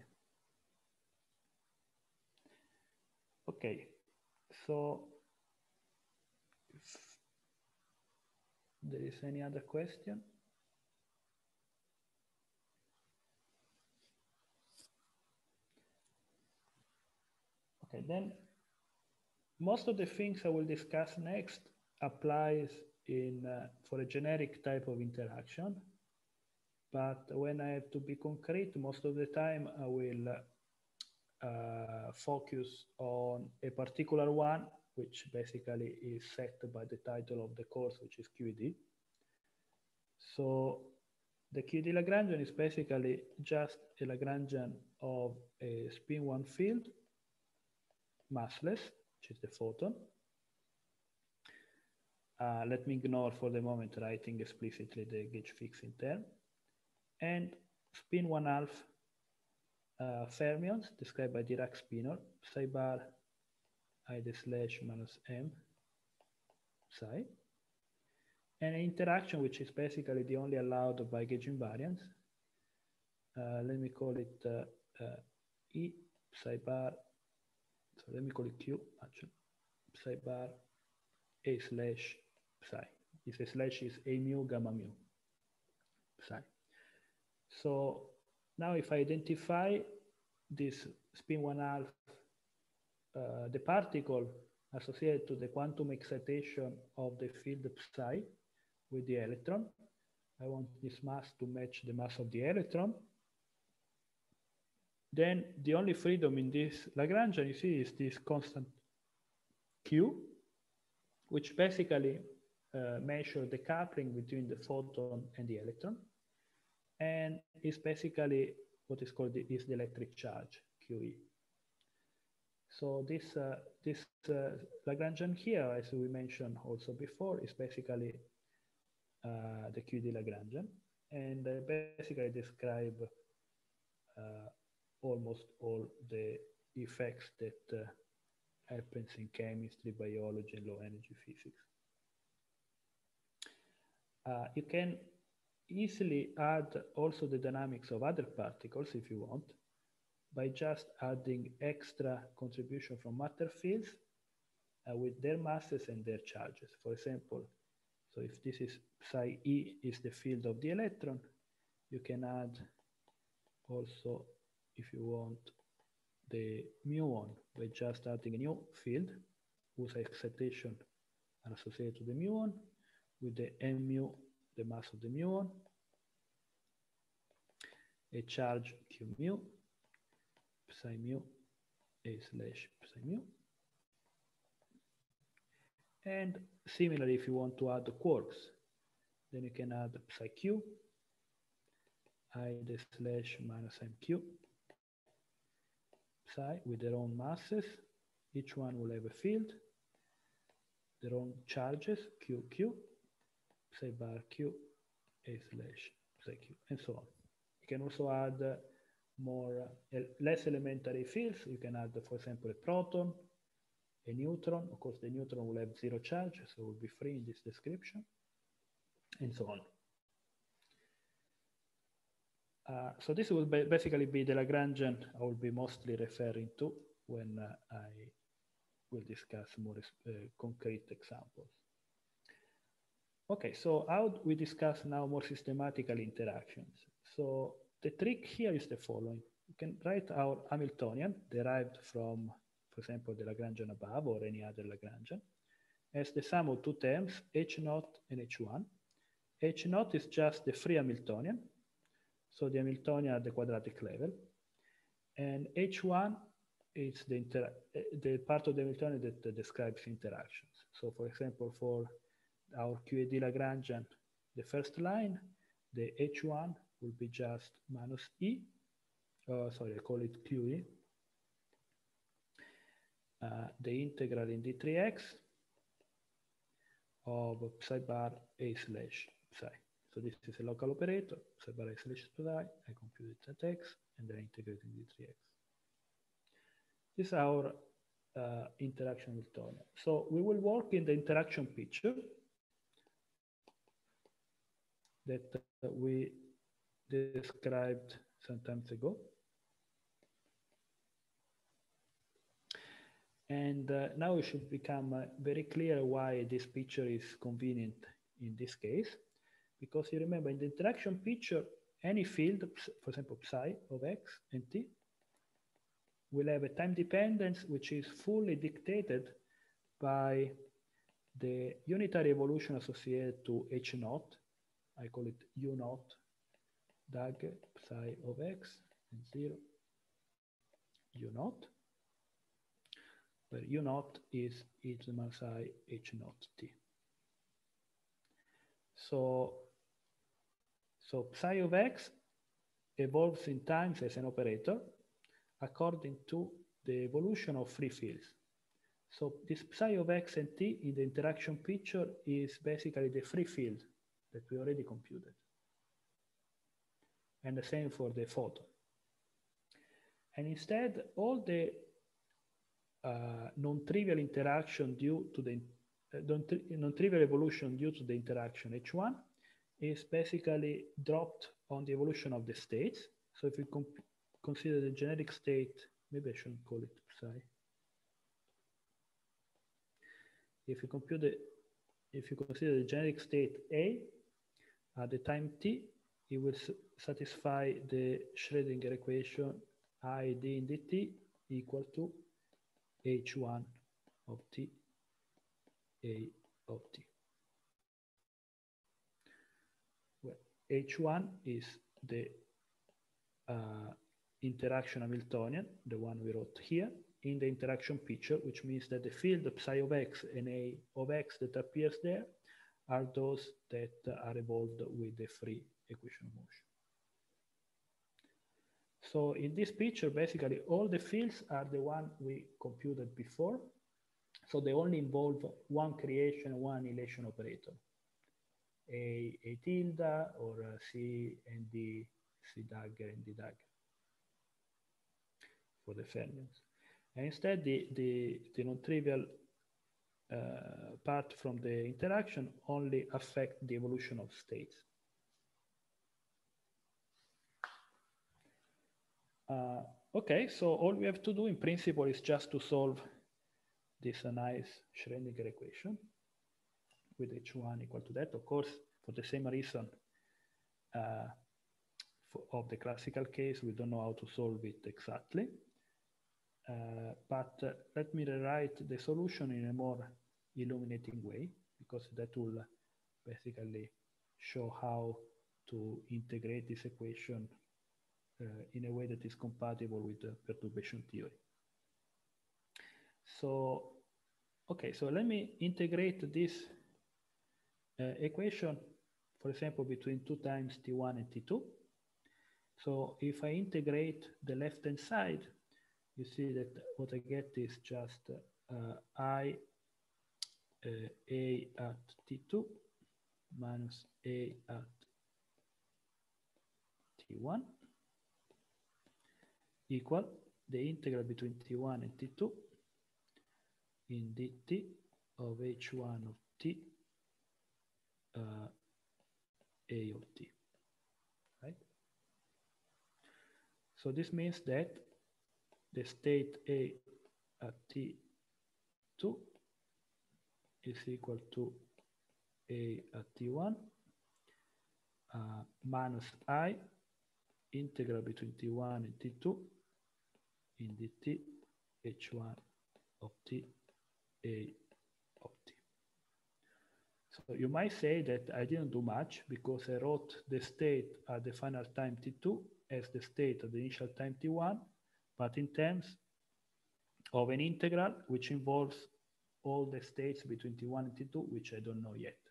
Okay. So if there is any other question? Okay, then most of the things I will discuss next applies in uh, for a generic type of interaction. But when I have to be concrete, most of the time I will uh, focus on a particular one, which basically is set by the title of the course, which is Q E D. So the Q E D Lagrangian is basically just a Lagrangian of a spin one field, massless, which is the photon. Uh, let me ignore for the moment writing explicitly the gauge fixing term. And spin one half uh, fermions described by Dirac spinor, psi bar I the slash minus m psi. And an interaction which is basically the only allowed by gauge invariance. Uh, let me call it uh, uh, E psi bar, so let me call it Q actually, psi bar A slash psi. If the slash is A mu gamma mu psi. So now if I identify this spin one half, uh, the particle associated to the quantum excitation of the field psi with the electron, I want this mass to match the mass of the electron. Then the only freedom in this Lagrangian, you see, is this constant Q, which basically uh, measures the coupling between the photon and the electron, and is basically what is called the, is the electric charge, Q E. So this, uh, this uh, Lagrangian here, as we mentioned also before, is basically uh, the Q E D Lagrangian, and uh, basically describe uh, almost all the effects that uh, happens in chemistry, biology, and low energy physics. Uh, you can easily add also the dynamics of other particles if you want, by just adding extra contribution from matter fields uh, with their masses and their charges. For example, so if this is psi E is the field of the electron, you can add also, if you want, the muon by just adding a new field whose excitation are associated to the muon with the mu, the mass of the muon, a charge q mu, psi mu, a slash psi mu. And similarly, if you want to add the quarks, then you can add psi q, I the slash minus mq, psi with their own masses. Each one will have a field, their own charges, q, q, psi bar q, a slash psi q, and so on. You can also add uh, more, uh, less elementary fields. You can add, for example, a proton, a neutron. Of course, the neutron will have zero charge, so it will be free in this description, and so on. Uh, so this will ba basically be the Lagrangian I will be mostly referring to when uh, I will discuss more uh, concrete examples. Okay, so how do we discuss now more systematically interactions? So the trick here is the following. You can write our Hamiltonian derived from, for example, the Lagrangian above or any other Lagrangian as the sum of two terms, H naught and H one. H naught is just the free Hamiltonian, so the Hamiltonian at the quadratic level. And H one is the, inter the part of the Hamiltonian that uh, describes interactions. So for example, for our Q E D Lagrangian, the first line, the H one will be just minus E, uh, sorry, I call it Q E, uh, the integral in D three X of psi bar A slash psi. So this is a local operator, psi bar A slash psi, I compute it at X, and then I integrate in D three X. This is our uh, interaction Hamiltonian. So we will work in the interaction picture that uh, we described some time ago. And uh, now it should become uh, very clear why this picture is convenient in this case. Because you remember in the interaction picture, any field, for example, psi of X and T, will have a time dependence which is fully dictated by the unitary evolution associated to H naught. I call it U naught, dag psi of X and zero, U naught, where U naught is e to the minus I H naught T. So, so psi of X evolves in time as an operator according to the evolution of free fields. So this psi of X and T in the interaction picture is basically the free field that we already computed. And the same for the photon. And instead, all the uh, non-trivial interaction due to the uh, non-trivial evolution due to the interaction H one is basically dropped on the evolution of the states. So if we consider the generic state, maybe I shouldn't call it psi. If you compute the, if you consider the generic state A at the time t, it will satisfy the Schrödinger equation I d in dt equal to H one of t, A of t. Well, H one is the uh, interaction Hamiltonian, the one we wrote here, in the interaction picture, which means that the field psi of X and A of X that appears there are those that are evolved with the free equation of motion. So in this picture, basically all the fields are the one we computed before. So they only involve one creation, one annihilation operator. A, a tilde or a C and D, C dagger and D dagger for the fermions. And instead, the, the, the non-trivial uh, part from the interaction only affect the evolution of states. Uh, okay, so all we have to do in principle is just to solve this uh, nice Schrödinger equation with H one equal to that. Of course, for the same reason uh, for, of the classical case, we don't know how to solve it exactly. Uh, but uh, let me rewrite the solution in a more illuminating way, because that will basically show how to integrate this equation uh, in a way that is compatible with the perturbation theory. So, okay, so let me integrate this uh, equation, for example, between two times T one and T two. So if I integrate the left-hand side, you see that what I get is just uh, I uh, A at T two minus A at T one equal the integral between T one and T two in dt of H one of T uh, A of T, right? So this means that the state A at T two is equal to A at T one uh, minus I integral between T one and T two in dt H one of T A of T. So you might say that I didn't do much because I wrote the state at the final time T two as the state at the initial time T one, but in terms of an integral which involves all the states between T one and T two, which I don't know yet.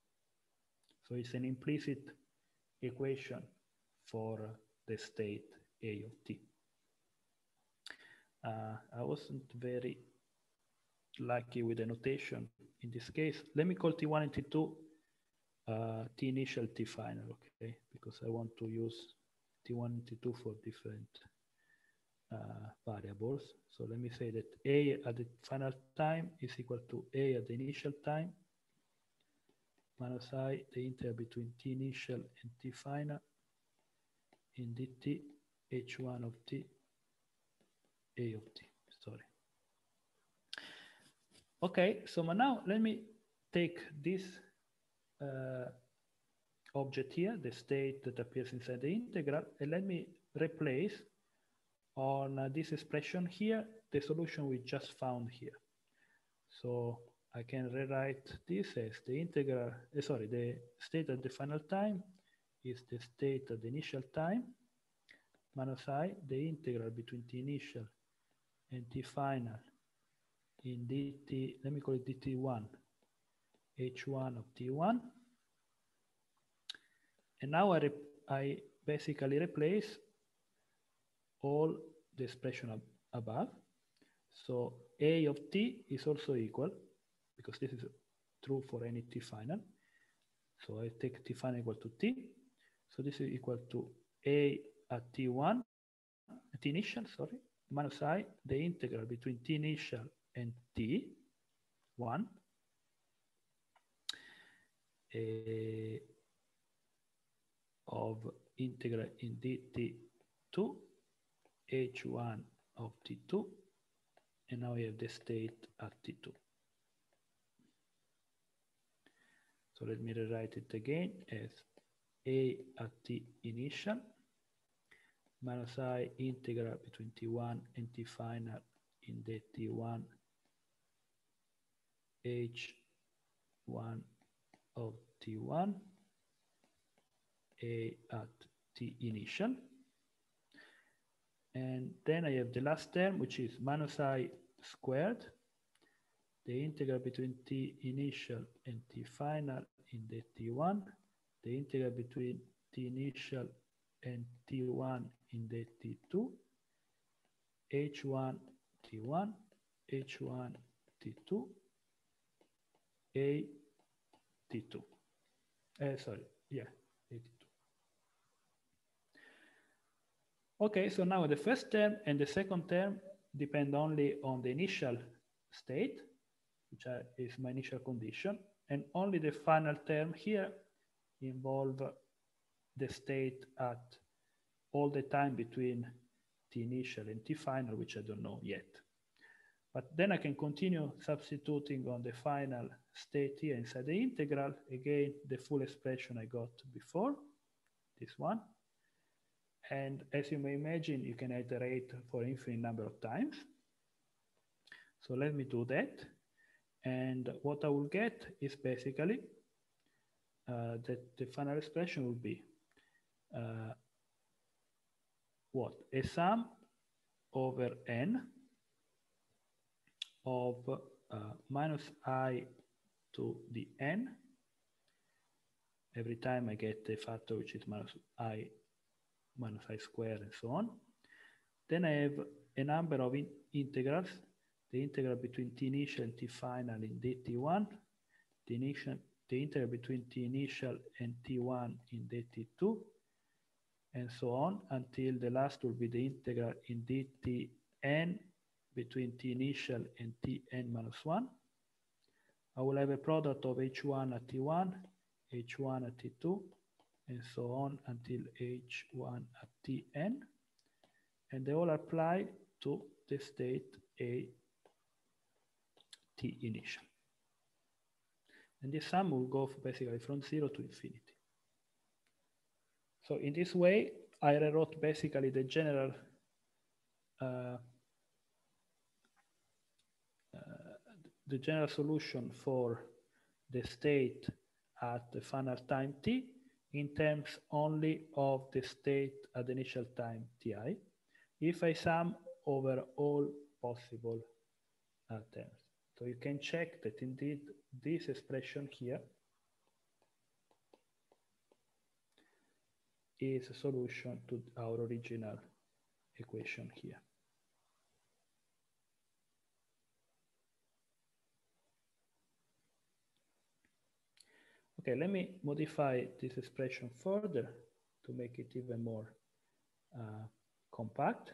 So it's an implicit equation for the state A of t. Uh, I wasn't very lucky with the notation in this case. Let me call T one and T two uh, T initial, T final, okay? Because I want to use T one and T two for different uh, variables. So let me say that A at the final time is equal to A at the initial time minus I, the interval between T initial and T final in dt H one of t, A of t, sorry. Okay, so now let me take this uh, object here, the state that appears inside the integral, and let me replace on uh, this expression here, the solution we just found here. So I can rewrite this as the integral, uh, sorry, the state at the final time is the state at the initial time minus I, the integral between t initial and t final in dt, let me call it dt one, h one of t one. And now I, I basically replace all the expression ab above. So A of t is also equal, because this is true for any t final. So I take t final equal to t. So this is equal to A at t one, t initial, sorry, minus I, the integral between t initial and t one. Uh, of integral in dt two, h one of t two, and now we have the state at t two. So let me rewrite it again as A at t initial minus I integral between t one and t final in the t one h one of t one, A at t initial. And then I have the last term, which is minus I squared, the integral between t initial and t final in the t one, the integral between t initial and t one in the t two, h one t one, h one t two, a t two. Uh, sorry, yeah, a t two. Okay, so now the first term and the second term depend only on the initial state, which is my initial condition, and only the final term here involve the state at all the time between t initial and t final, which I don't know yet. But then I can continue substituting on the final state here inside the integral, again, the full expression I got before, this one. And as you may imagine, you can iterate for infinite number of times. So let me do that. And what I will get is basically uh, that the final expression will be uh, what? A sum over n of uh, minus I to the n. Every time I get a factor which is minus I minus I squared and so on. Then I have a number of in integrals, the integral between t initial and t final in dt one, the, initial, the integral between t initial and t one in dt two, and so on until the last will be the integral in dtn between t initial and tn minus one. I will have a product of h one at t one, h one at t two, and so on until h one at tn, and they all apply to the state A t initial. And this sum will go basically from zero to infinity. So in this way, I rewrote basically the general uh, uh, the general solution for the state at the final time t in terms only of the state at the initial time ti, if I sum over all possible uh, terms. So you can check that indeed this expression here is a solution to our original equation here. Okay, let me modify this expression further to make it even more uh, compact.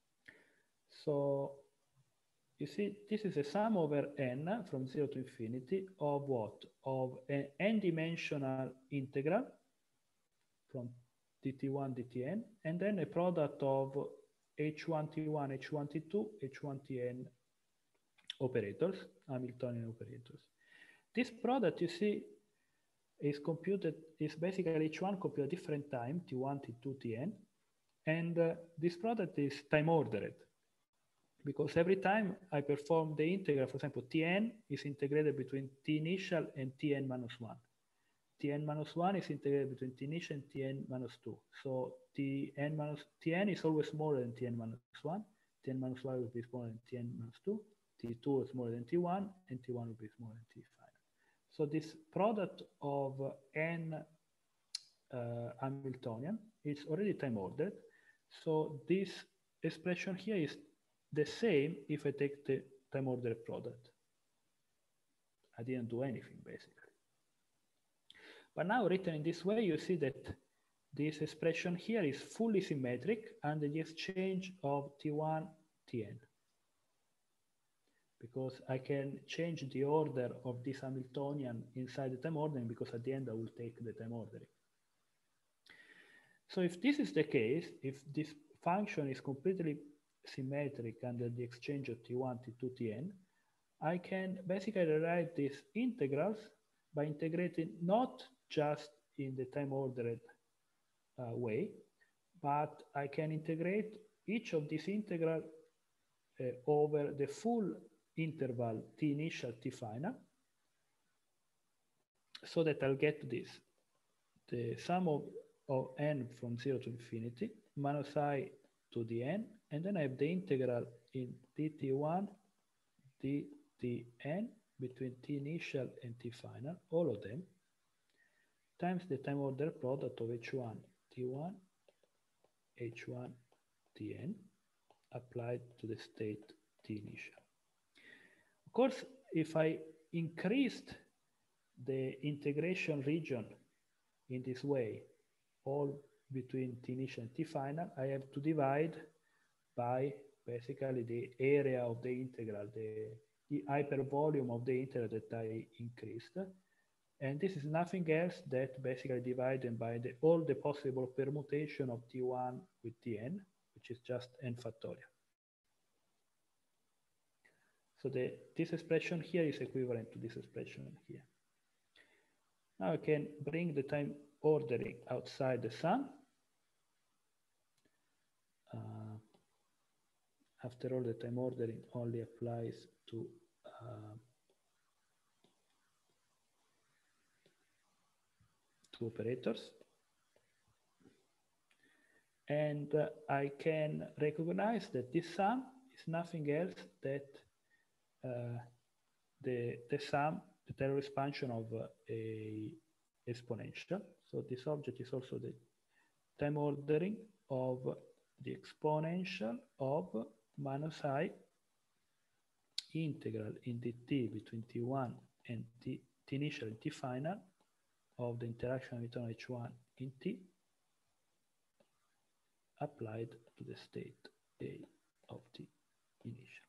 So you see, this is a sum over n from zero to infinity of what? Of an n-dimensional integral from dt one, dtn, and then a product of h one t one, h one t two, h one tn operators, Hamiltonian operators. This product, you see, is computed, is basically each one computed at different time, t one, t two, tn, and uh, this product is time ordered, because every time I perform the integral, for example, tn is integrated between t initial and tn minus one. Tn minus one is integrated between t initial and tn minus two. So tn minus tn is always smaller than tn minus one. Tn minus one will be smaller than tn minus two. t two is smaller than t one, and t one will be smaller than t five. So this product of uh, n uh, Hamiltonian is already time ordered. So this expression here is the same if I take the time ordered product. I didn't do anything basically. But now written in this way, you see that this expression here is fully symmetric under the exchange of t one, tn. Because I can change the order of this Hamiltonian inside the time ordering, because at the end I will take the time ordering. So if this is the case, if this function is completely symmetric under the exchange of t one, t two, tn, I can basically rewrite these integrals by integrating not just in the time ordered uh, way, but I can integrate each of these integrals uh, over the full interval t initial, t final, so that I'll get this. The sum of, of n from zero to infinity minus I to the n, and then I have the integral in dt one, dtn between t initial and t final, all of them, times the time order product of h one t one, h one tn applied to the state t initial. Of course, if I increased the integration region in this way, all between t initial and t final, I have to divide by basically the area of the integral, the, the hypervolume of the integral that I increased. And this is nothing else that basically divided by the, all the possible permutation of t one with tn, which is just n factorial. So the, this expression here is equivalent to this expression here. Now I can bring the time ordering outside the sum. Uh, after all, the time ordering only applies to uh, two operators. And uh, I can recognize that this sum is nothing else that uh, the, the sum, the Taylor expansion of uh, a exponential. So this object is also the time ordering of the exponential of minus I integral in dt between t one and t, t initial and t final of the interaction between h one in t applied to the state A of t initial.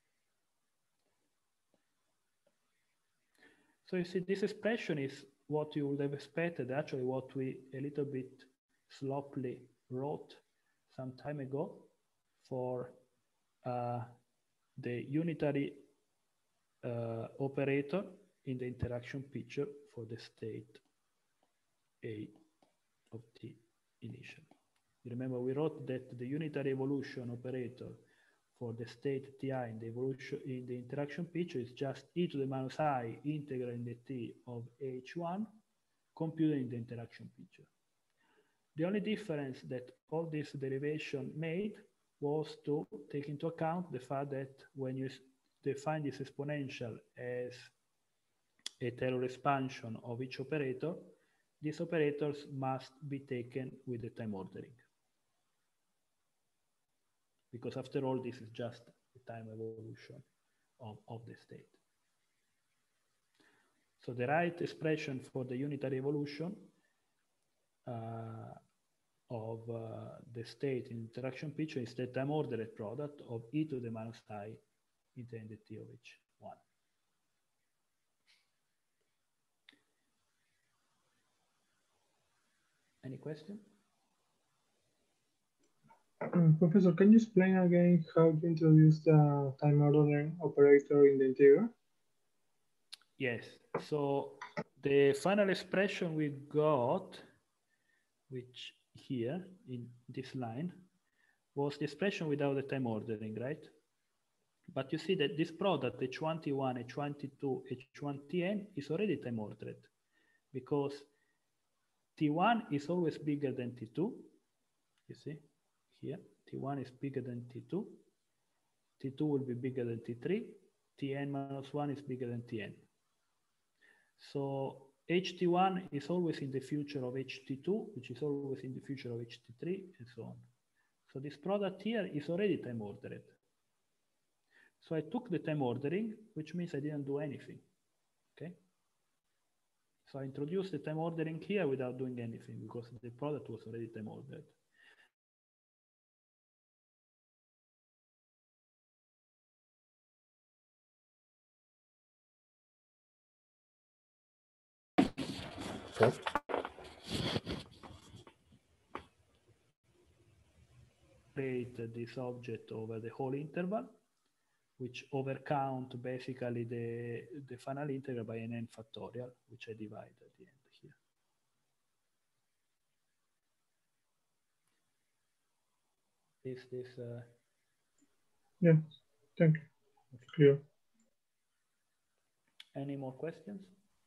So you see, this expression is what you would have expected, actually what we a little bit sloppily wrote some time ago for uh, the unitary uh, operator in the interaction picture for the state A of t initial. You remember we wrote that the unitary evolution operator for the state ti in the evolution in the interaction picture is just e to the minus I integral in the t of h one computed in the interaction picture. The only difference that all this derivation made was to take into account the fact that when you define this exponential as a Taylor expansion of each operator, these operators must be taken with the time ordering. because after all, this is just the time evolution of, of the state. So the right expression for the unitary evolution uh, of uh, the state in interaction picture is the time ordered product of e to the minus I intended t of h one. Any question? Um, Professor, can you explain again how you introduce the time ordering operator in the integral? Yes. So the final expression we got, which here in this line, was the expression without the time ordering, right? But you see that this product, H one T one, H one T two, H one T N, is already time ordered because T one is always bigger than T two. You see here, T one is bigger than T two. T two will be bigger than T three. T n minus one is bigger than T n. So H T one is always in the future of H T two, which is always in the future of H T three, and so on. So this product here is already time ordered. So I took the time ordering, which means I didn't do anything, okay? So I introduced the time ordering here without doing anything because the product was already time ordered. Okay. Create this object over the whole interval, which overcount basically the, the final integral by an n factorial, which I divide at the end here. Is this? Uh... Yeah, thank you. It's clear. Any more questions?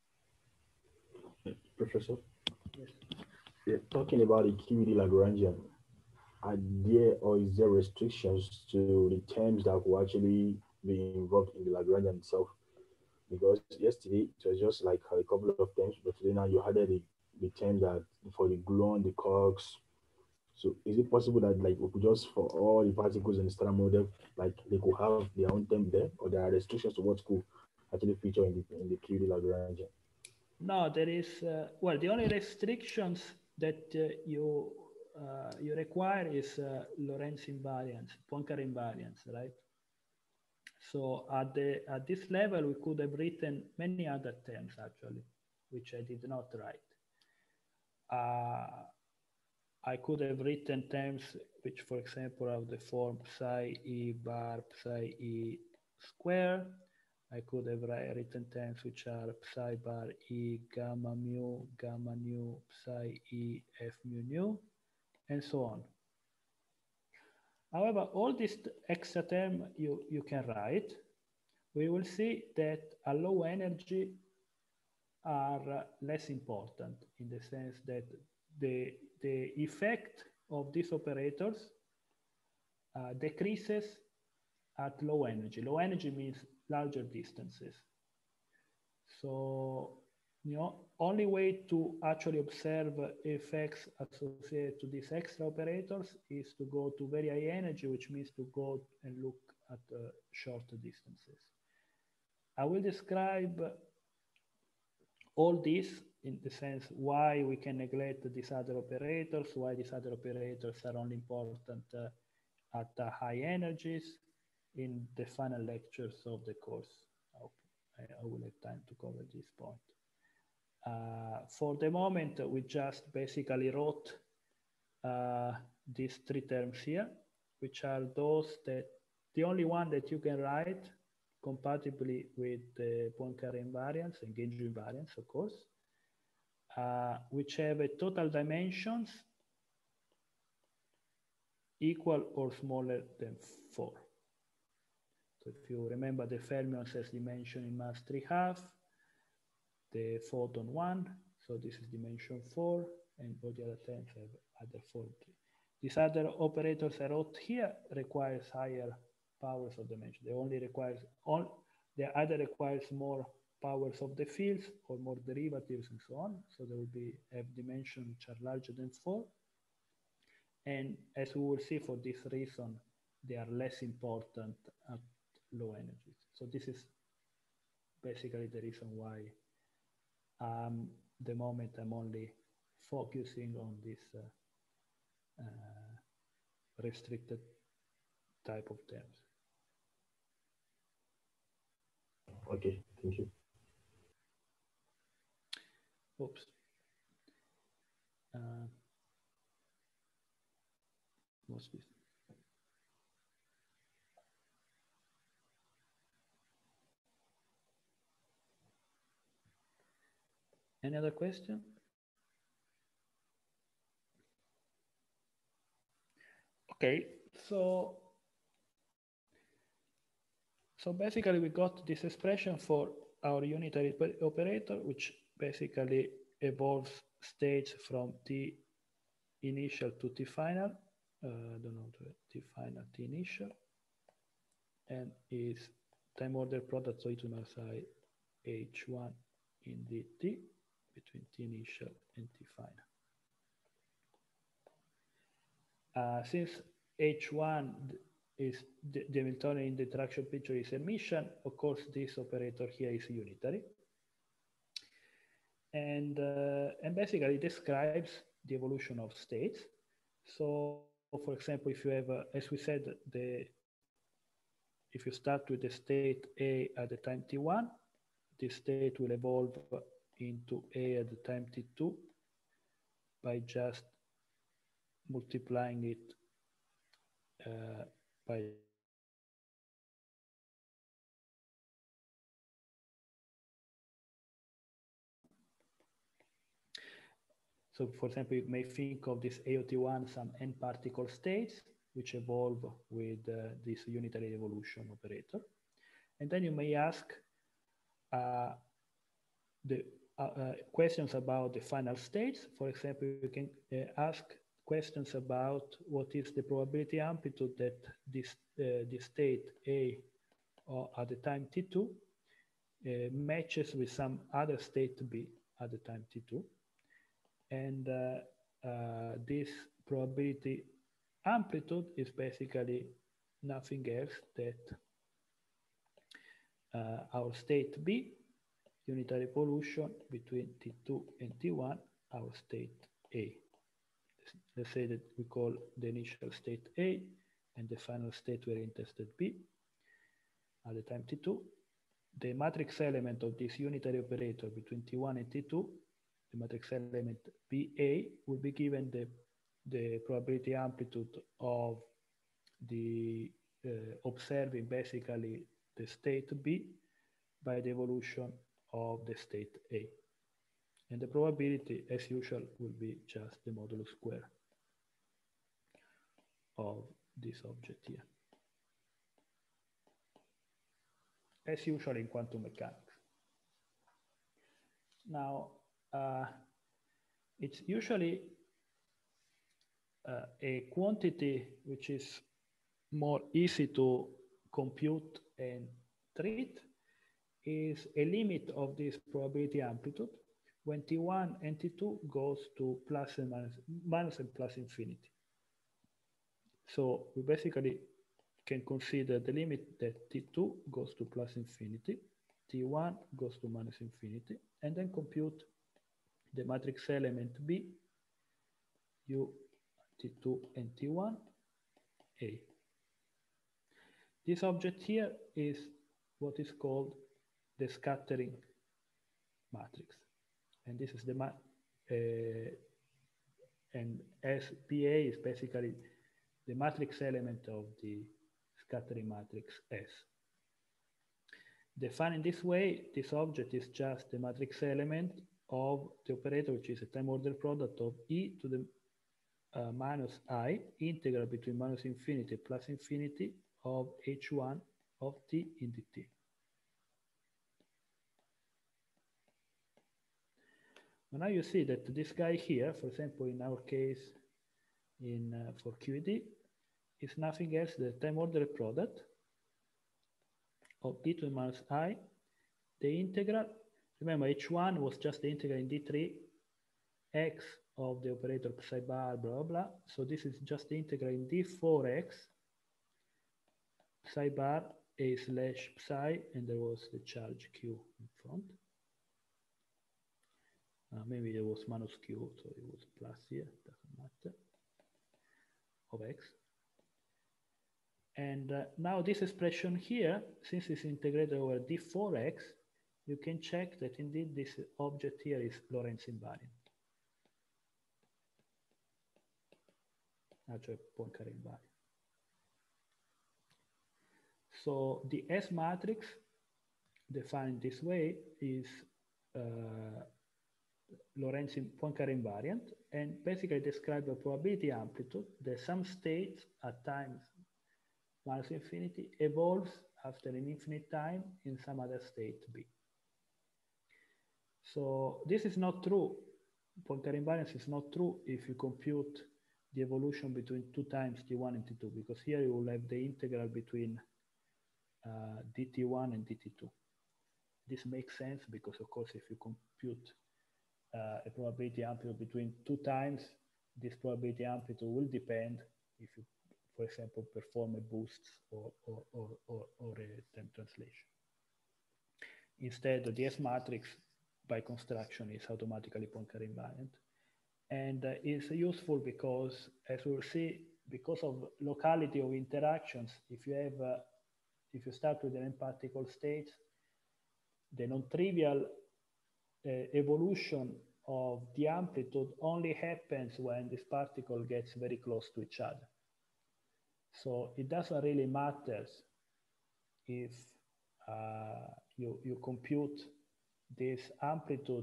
Professor? Yes. Yeah, talking about the Q E D Lagrangian, are there or is there restrictions to the terms that will actually be involved in the Lagrangian itself? Because yesterday it was just like a couple of terms, but today now you added the, the terms that for the gluon, the quarks. So is it possible that like we could just for all the particles in the standard model, like they could have their own term there, or there are restrictions to what could actually feature in the in the Q E D Lagrangian? No, there is, uh, well, the only restrictions that uh, you, uh, you require is uh, Lorentz invariance, Poincare invariance, right? So at, the, at this level, we could have written many other terms, actually, which I did not write. Uh, I could have written terms which, for example, have the form psi e bar psi e square. I could have written terms which are psi bar e gamma mu, gamma nu, psi e f mu nu, and so on. However, all these extra terms you, you can write. We will see that a low energy are less important in the sense that the, the effect of these operators uh, decreases at low energy. Low energy means larger distances. So, you know, only way to actually observe effects associated to these extra operators is to go to very high energy, which means to go and look at uh, shorter distances. I will describe all this in the sense why we can neglect these other operators, why these other operators are only important uh, at uh, high energies in the final lectures of the course. I, hope I, I will have time to cover this point. Uh, for the moment, we just basically wrote uh, these three terms here, which are those that the only one that you can write compatibly with the Poincare invariance and Genju invariance, of course, uh, which have a total dimensions equal or smaller than four. So if you remember, the fermions has dimension in mass three half, the photon one, so this is dimension four, and all the other terms have other four. These other operators I wrote here requires higher powers of dimension. They only requires all. They either requires more powers of the fields or more derivatives and so on. So there will be have dimensions which are larger than four. And as we will see, for this reason, they are less important at low energies. So this is basically the reason why um, the moment I'm only focusing on this uh, uh, restricted type of terms. Okay, thank you. Oops. Uh, what's this? Any other question? Okay, so so basically we got this expression for our unitary operator, which basically evolves states from T initial to T final. Uh, I don't know, T final, T initial, and is time order product, so it will multiply H one in dt between T initial and T final. Uh, since H one is the, the Hamiltonian in the interaction picture is emission, of course, this operator here is unitary. And, uh, and basically describes the evolution of states. So, for example, if you have, uh, as we said, the if you start with the state A at the time T one, this state will evolve into A at the time T two by just multiplying it uh, by So, for example, you may think of this A O T one some n-particle states, which evolve with uh, this unitary evolution operator. And then you may ask uh, the uh, uh, questions about the final states. For example, you can uh, ask questions about what is the probability amplitude that this, uh, this state A or at the time T two uh, matches with some other state B at the time T two. And uh, uh, this probability amplitude is basically nothing else that uh, our state B, unitary evolution between T two and T one, our state A. Let's say that we call the initial state A and the final state we're interested B at the time T two. The matrix element of this unitary operator between T one and T two, the matrix element B A, will be given the, the probability amplitude of the uh, observing basically the state B by the evolution of the state A. And the probability, as usual, will be just the modulus square of this object here. As usual in quantum mechanics. Now, uh, it's usually uh, a quantity which is more easy to compute and treat is a limit of this probability amplitude when T one and T two goes to plus and minus, minus and plus infinity. So we basically can consider the limit that T two goes to plus infinity, T one goes to minus infinity, and then compute the matrix element B, U, T two, and T one, A. This object here is what is called the scattering matrix. And this is the, ma uh, and S P A is basically the matrix element of the scattering matrix S. Defined in this way, this object is just the matrix element of the operator, which is a time order product of e to the uh, minus I, integral between minus infinity plus infinity of H one of t in dt. Now you see that this guy here, for example, in our case, in uh, for Q E D, is nothing else than the time order product of e to the minus I, the integral. Remember, H one was just the integral in D three, x of the operator psi bar, blah, blah, blah. So this is just the integral in D four x psi bar a slash psi, and there was the charge q in front. Uh, maybe it was minus q, so it was plus here, doesn't matter, of x. And uh, now this expression here, since it's integrated over d four x, you can check that indeed this object here is Lorentz invariant. Actually, Poincare invariant. So the S matrix defined this way is uh, Lorentz Poincare invariant, and basically describe a probability amplitude that some states at times minus infinity evolves after an infinite time in some other state B. So this is not true. Poincare invariance is not true if you compute the evolution between two times t one and t two, because here you will have the integral between uh, dt one and dt two. This makes sense because, of course, if you compute uh, a probability amplitude between two times, this probability amplitude will depend if you, for example, perform a boost or, or, or, or, or a time translation. Instead, the S matrix by construction is automatically Poincare invariant. And uh, is useful because, as we'll see, because of locality of interactions, if you have, uh, if you start with an n-particle state, the non-trivial uh, evolution of the amplitude only happens when this particle gets very close to each other. So it doesn't really matter if uh, you, you compute this amplitude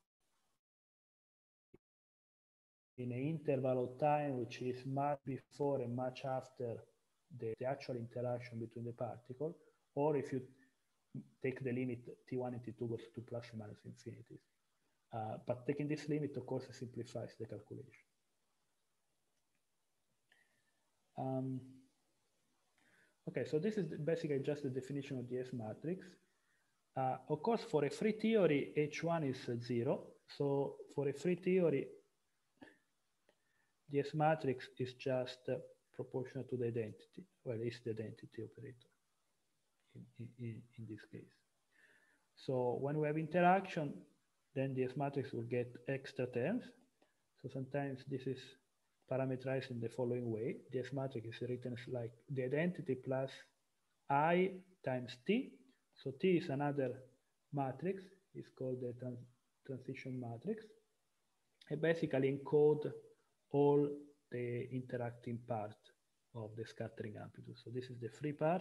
in an interval of time which is much before and much after the, the actual interaction between the particle, or if you take the limit t one and t two goes to plus or minus infinities. Uh, but taking this limit, of course, simplifies the calculation. Um, okay, so this is basically just the definition of the S matrix. Uh, of course, for a free theory, H one is uh, zero. So for a free theory, the S matrix is just uh, proportional to the identity. Well, it's the identity operator in, in, in this case. So when we have interaction, then the S matrix will get extra terms. So sometimes this is parameterized in the following way. The S matrix is written as like the identity plus I times T. So T is another matrix. It's called the trans transition matrix. And basically encode all the interacting part of the scattering amplitude. So this is the free part.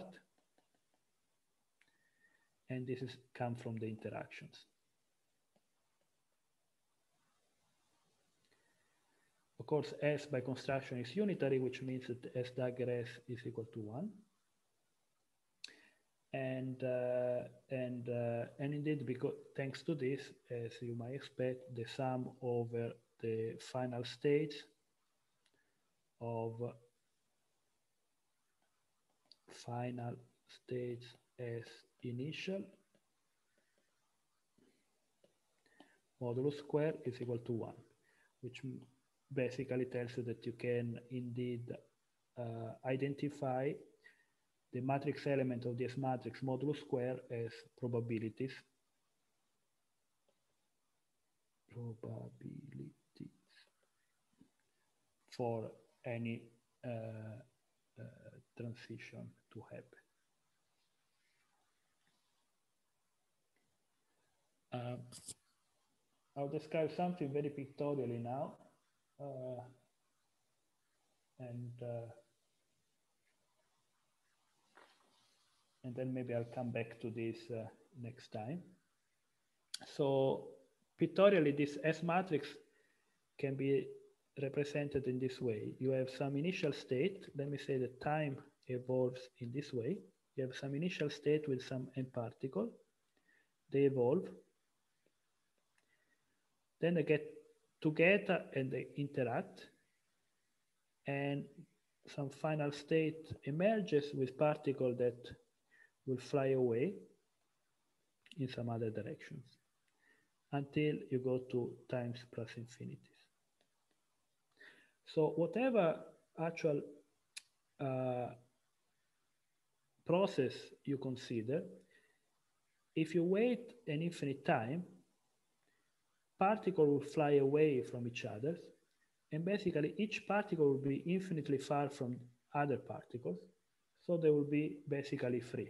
And this is come from the interactions. Of course, S by construction is unitary, which means that S dagger S is equal to one. And, uh, and, uh, and indeed, because thanks to this, as you might expect, the sum over the final states of final states as initial modulus square is equal to one, which basically tells you that you can indeed uh, identify the matrix element of this matrix modulus square as probabilities. Probabilities for any uh, uh, transition to happen. Uh, I'll describe something very pictorially now. Uh, and uh, and then maybe I'll come back to this uh, next time. So pictorially, this S matrix can be represented in this way. You have some initial state. Let me say that time evolves in this way. You have some initial state with some n particle. They evolve. Then they get together and they interact. And some final state emerges with particle that will fly away in some other directions until you go to times plus infinities. So whatever actual uh, process you consider, if you wait an infinite time, particles will fly away from each other, and basically each particle will be infinitely far from other particles, so they will be basically free.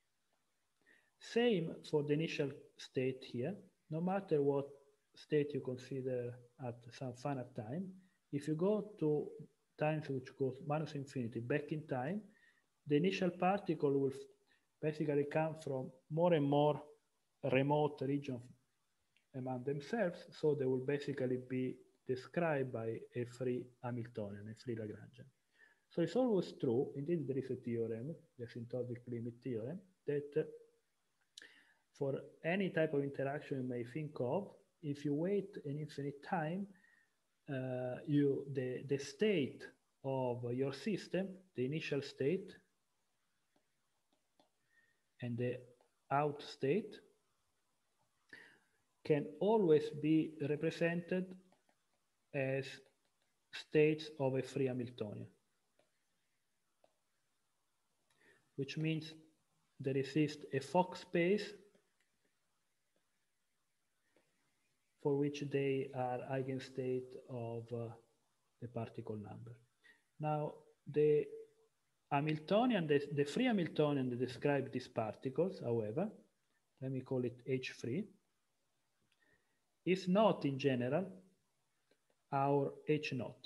Same for the initial state here. No matter what state you consider at some finite time, if you go to times which goes minus infinity back in time, the initial particle will basically come from more and more remote regions among themselves, so they will basically be described by a free Hamiltonian, a free Lagrangian. So it's always true, indeed there is a theorem, the asymptotic limit theorem, that for any type of interaction you may think of, if you wait an infinite time, uh, you the, the state of your system, the initial state, and the out state can always be represented as states of a free Hamiltonian, which means there exists a Fock space for which they are eigenstate of uh, the particle number. Now, the Hamiltonian, the, the free Hamiltonian that describes these particles, however, let me call it H free, is not in general our H naught.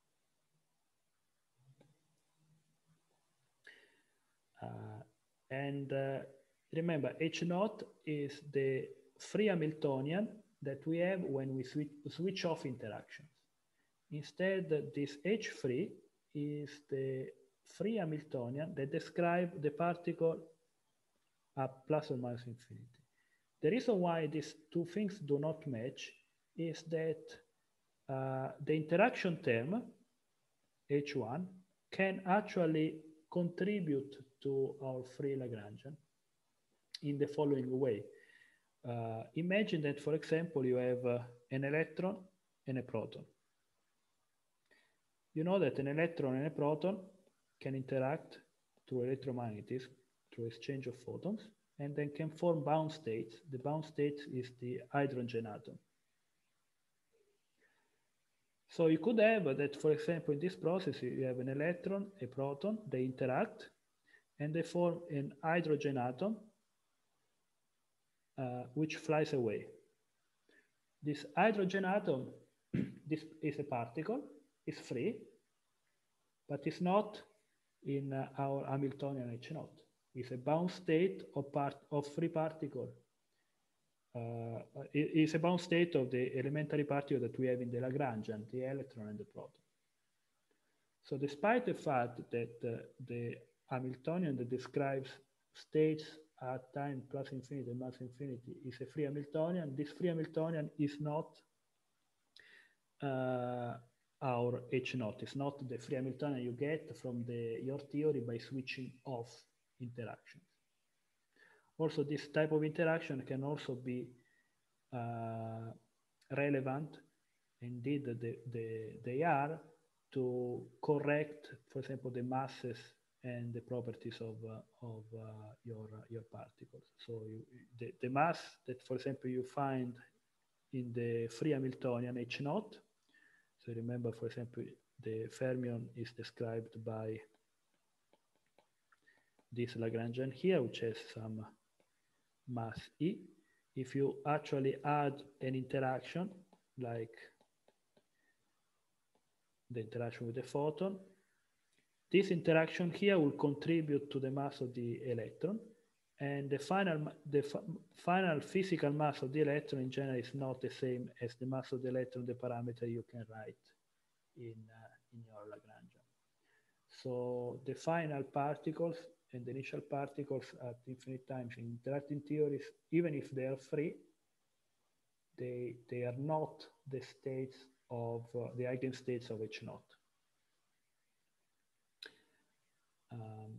Uh, and uh, remember, H naught is the free Hamiltonian that we have when we switch, switch off interactions. Instead, this H free is the free Hamiltonian that describes the particle at plus or minus infinity. The reason why these two things do not match is that uh, the interaction term, H one, can actually contribute to our free Lagrangian in the following way. Uh, imagine that, for example, you have uh, an electron and a proton. You know that an electron and a proton can interact through electromagnetism, through exchange of photons, and then can form bound states. The bound state is the hydrogen atom. So you could have that, for example, in this process, you have an electron, a proton, they interact, and they form an hydrogen atom, uh, which flies away. This hydrogen atom, this is a particle, it's free, but it's not in uh, our Hamiltonian H naught. It's a bound state of, part, of free particle. Uh, it, it's a bound state of the elementary particle that we have in the Lagrangian, the electron and the proton. So despite the fact that uh, the Hamiltonian that describes states at time plus infinity and minus infinity is a free Hamiltonian, this free Hamiltonian is not uh, our H naught. It's not the free Hamiltonian you get from the, your theory by switching off interactions. Also, this type of interaction can also be uh, relevant, indeed the, the, they are, to correct, for example, the masses and the properties of, uh, of uh, your, uh, your particles. So you, the, the mass that, for example, you find in the free Hamiltonian H naught, so remember, for example, the fermion is described by this Lagrangian here, which has some mass E. If you actually add an interaction, like the interaction with the photon, this interaction here will contribute to the mass of the electron, and the final, the final physical mass of the electron in general is not the same as the mass of the electron, the parameter you can write in, uh, in your Lagrangian. So the final particles and the initial particles at infinite times in interacting theories, even if they are free, they, they are not the states of uh, the eigenstates of H naught. Um,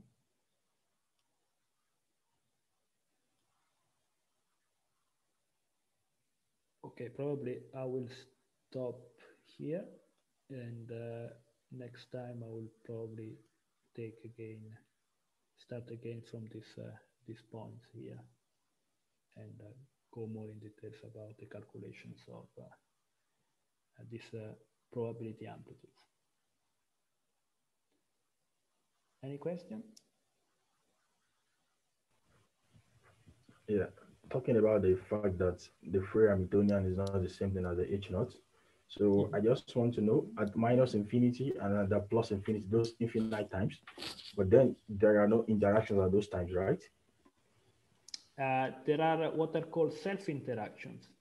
okay, probably I will stop here, and uh, next time I will probably take again start again from this, uh, these points here and uh, go more in details about the calculations of uh, uh, this uh, probability amplitudes. Any question? Yeah, talking about the fact that the free Hamiltonian is not the same thing as the H naught. So I just want to know at minus infinity and at the plus infinity, those infinite times, but then there are no interactions at those times, right? Uh, there are what are called self-interactions.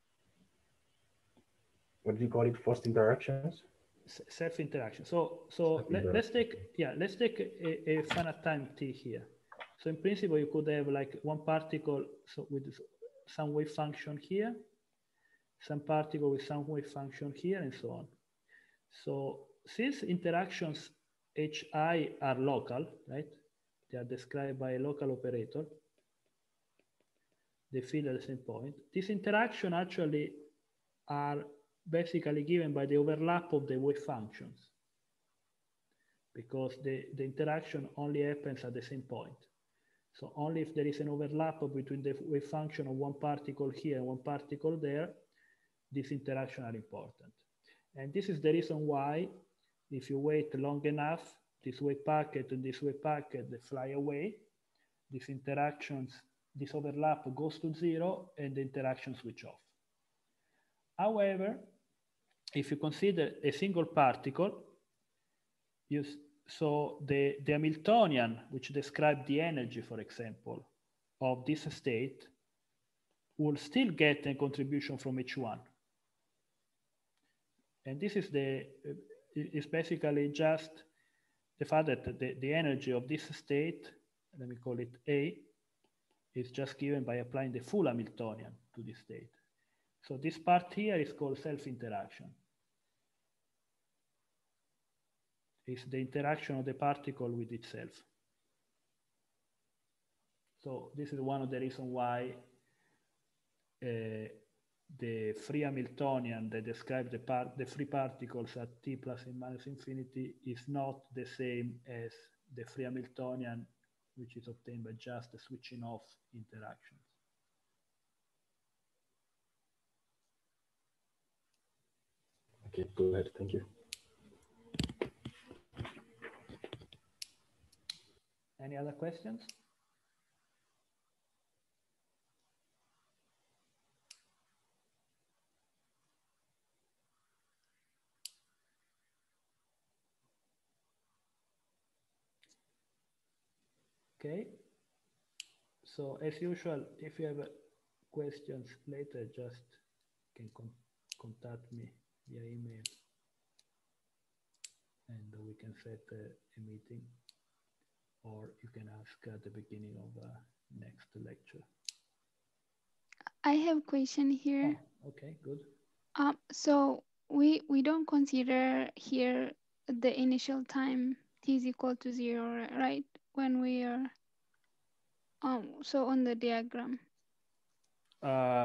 What do you call it? Forced interactions? Self-interaction. So, so let, let's take, yeah, let's take a, a finite time t here. So in principle, you could have like one particle so with some wave function here, some particle with some wave function here, and so on. So since interactions hi are local, right? They are described by a local operator. They field at the same point. These interactions actually are basically given by the overlap of the wave functions, because the, the interaction only happens at the same point. So only if there is an overlap between the wave function of one particle here and one particle there, these interactions are important. And this is the reason why, if you wait long enough, this wave packet and this wave packet, they fly away. These interactions, this overlap goes to zero and the interaction switch off. However, if you consider a single particle, you, so the, the Hamiltonian, which describes the energy, for example, of this state, will still get a contribution from H one. And this is the, is basically just the fact that the, the energy of this state, let me call it A, is just given by applying the full Hamiltonian to this state. So this part here is called self-interaction. It's the interaction of the particle with itself. So this is one of the reasons why uh, the free Hamiltonian that describes the, part, the free particles at t plus and minus infinity is not the same as the free Hamiltonian, which is obtained by just the switching off interactions. Okay, go ahead. Thank you. Any other questions? Okay. So as usual, if you have questions later, just can con contact me via email and we can set a, a meeting, or you can ask at the beginning of uh, next lecture. I have a question here. Oh, okay, good. Um, so we we don't consider here the initial time t is equal to zero, right? When we are um so on the diagram. Uh,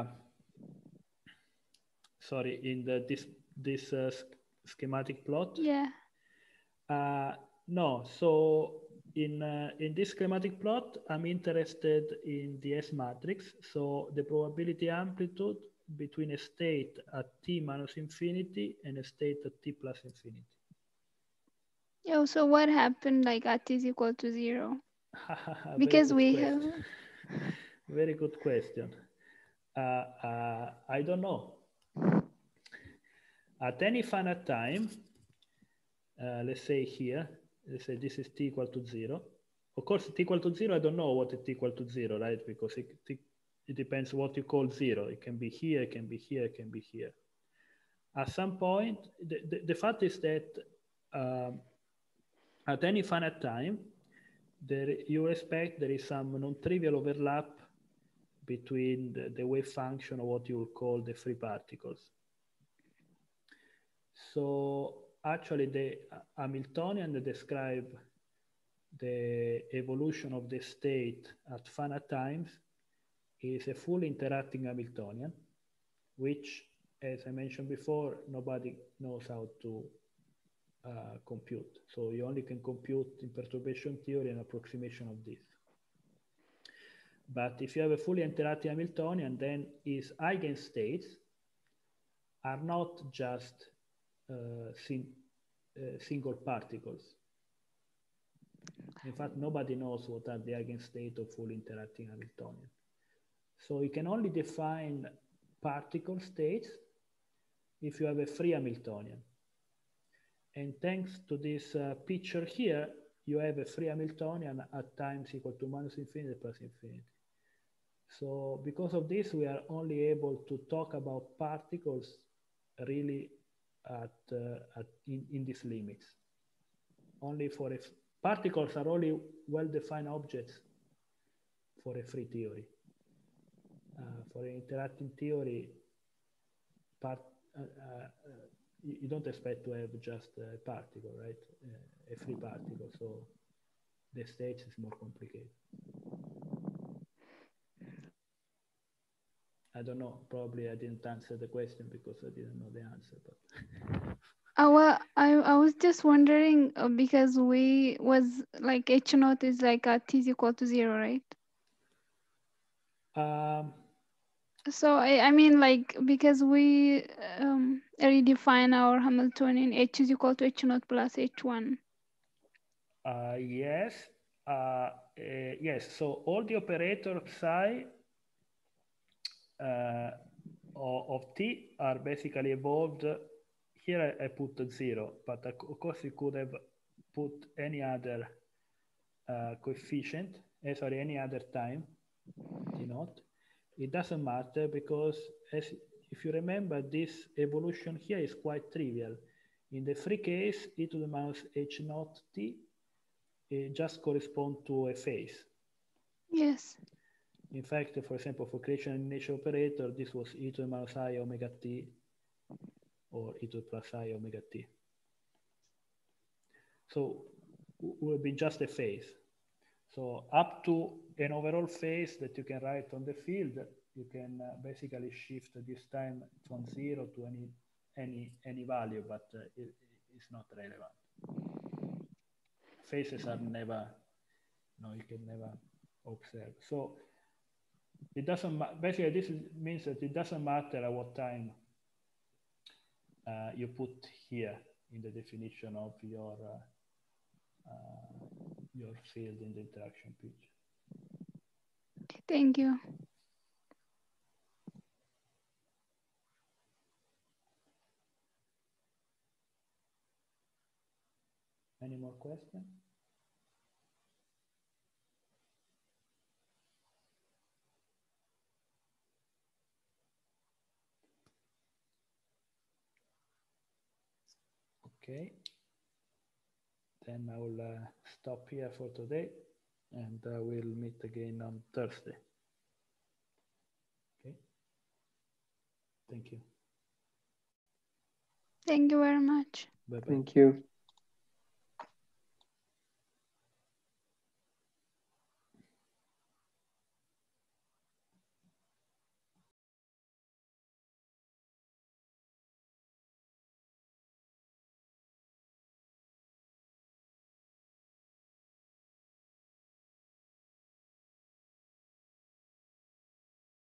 sorry, in the this this uh, schematic plot. Yeah. Uh, no, so in uh, in this schematic plot, I'm interested in the S matrix. So the probability amplitude between a state at t minus infinity and a state at t plus infinity. Yeah. So what happened like at t is equal to zero? Because we question. have. Very good question. Uh, uh, I don't know. At any finite time, uh, let's say here, let's say this is t equal to zero. Of course, t equal to zero, I don't know what is t equal to zero, right? Because it, it, it depends what you call zero. It can be here, it can be here, it can be here. At some point, the, the, the fact is that um, at any finite time, there, you expect there is some non-trivial overlap between the, the wave function of what you would call the free particles. So actually the Hamiltonian that describe the evolution of the state at finite times is a fully interacting Hamiltonian, which, as I mentioned before, nobody knows how to uh, compute. So you only can compute in perturbation theory an approximation of this. But if you have a fully interacting Hamiltonian, then its eigenstates are not just uh, sing, uh, single particles. In fact, nobody knows what are the eigenstate of fully interacting Hamiltonian. So you can only define particle states if you have a free Hamiltonian. And thanks to this uh, picture here, you have a free Hamiltonian at times equal to minus infinity plus infinity. So because of this, we are only able to talk about particles really at, uh, at in, in these limits. Only for a, particles are only well-defined objects for a free theory. Uh, for an interacting theory, part, uh, uh, you, you don't expect to have just a particle, right? Uh, a free particle, so the state is more complicated. I don't know, probably I didn't answer the question because I didn't know the answer. But Uh, well, I, I was just wondering uh, because we was like H naught is like at t is equal to zero, right? Um, So I, I mean like because we um, redefine our Hamiltonian H is equal to H naught plus H one. uh, yes, uh, uh, yes. So all the operator psi uh, of, of t are basically evolved. Here I, I put zero, but of course you could have put any other uh, coefficient, uh, sorry, any other time, t naught. It doesn't matter because as if you remember, this evolution here is quite trivial. In the free case, e to the minus h naught t it just corresponds to a phase. Yes. In fact, for example, for creation initial operator, this was e to the minus I omega t or e to the plus I omega t. So it will be just a phase. So up to an overall phase that you can write on the field, you can uh, basically shift this time from zero to any any any value, but uh, it, it's not relevant. Phases are never, no, you can never observe. So it doesn't basically this is, means that it doesn't matter at what time uh, you put here in the definition of your uh, uh, your field in the interaction picture. Okay, thank you. Any more questions? Okay. Then I will uh, stop here for today and uh, we'll meet again on Thursday. Okay. Thank you. Thank you very much. Bye-bye. Thank you.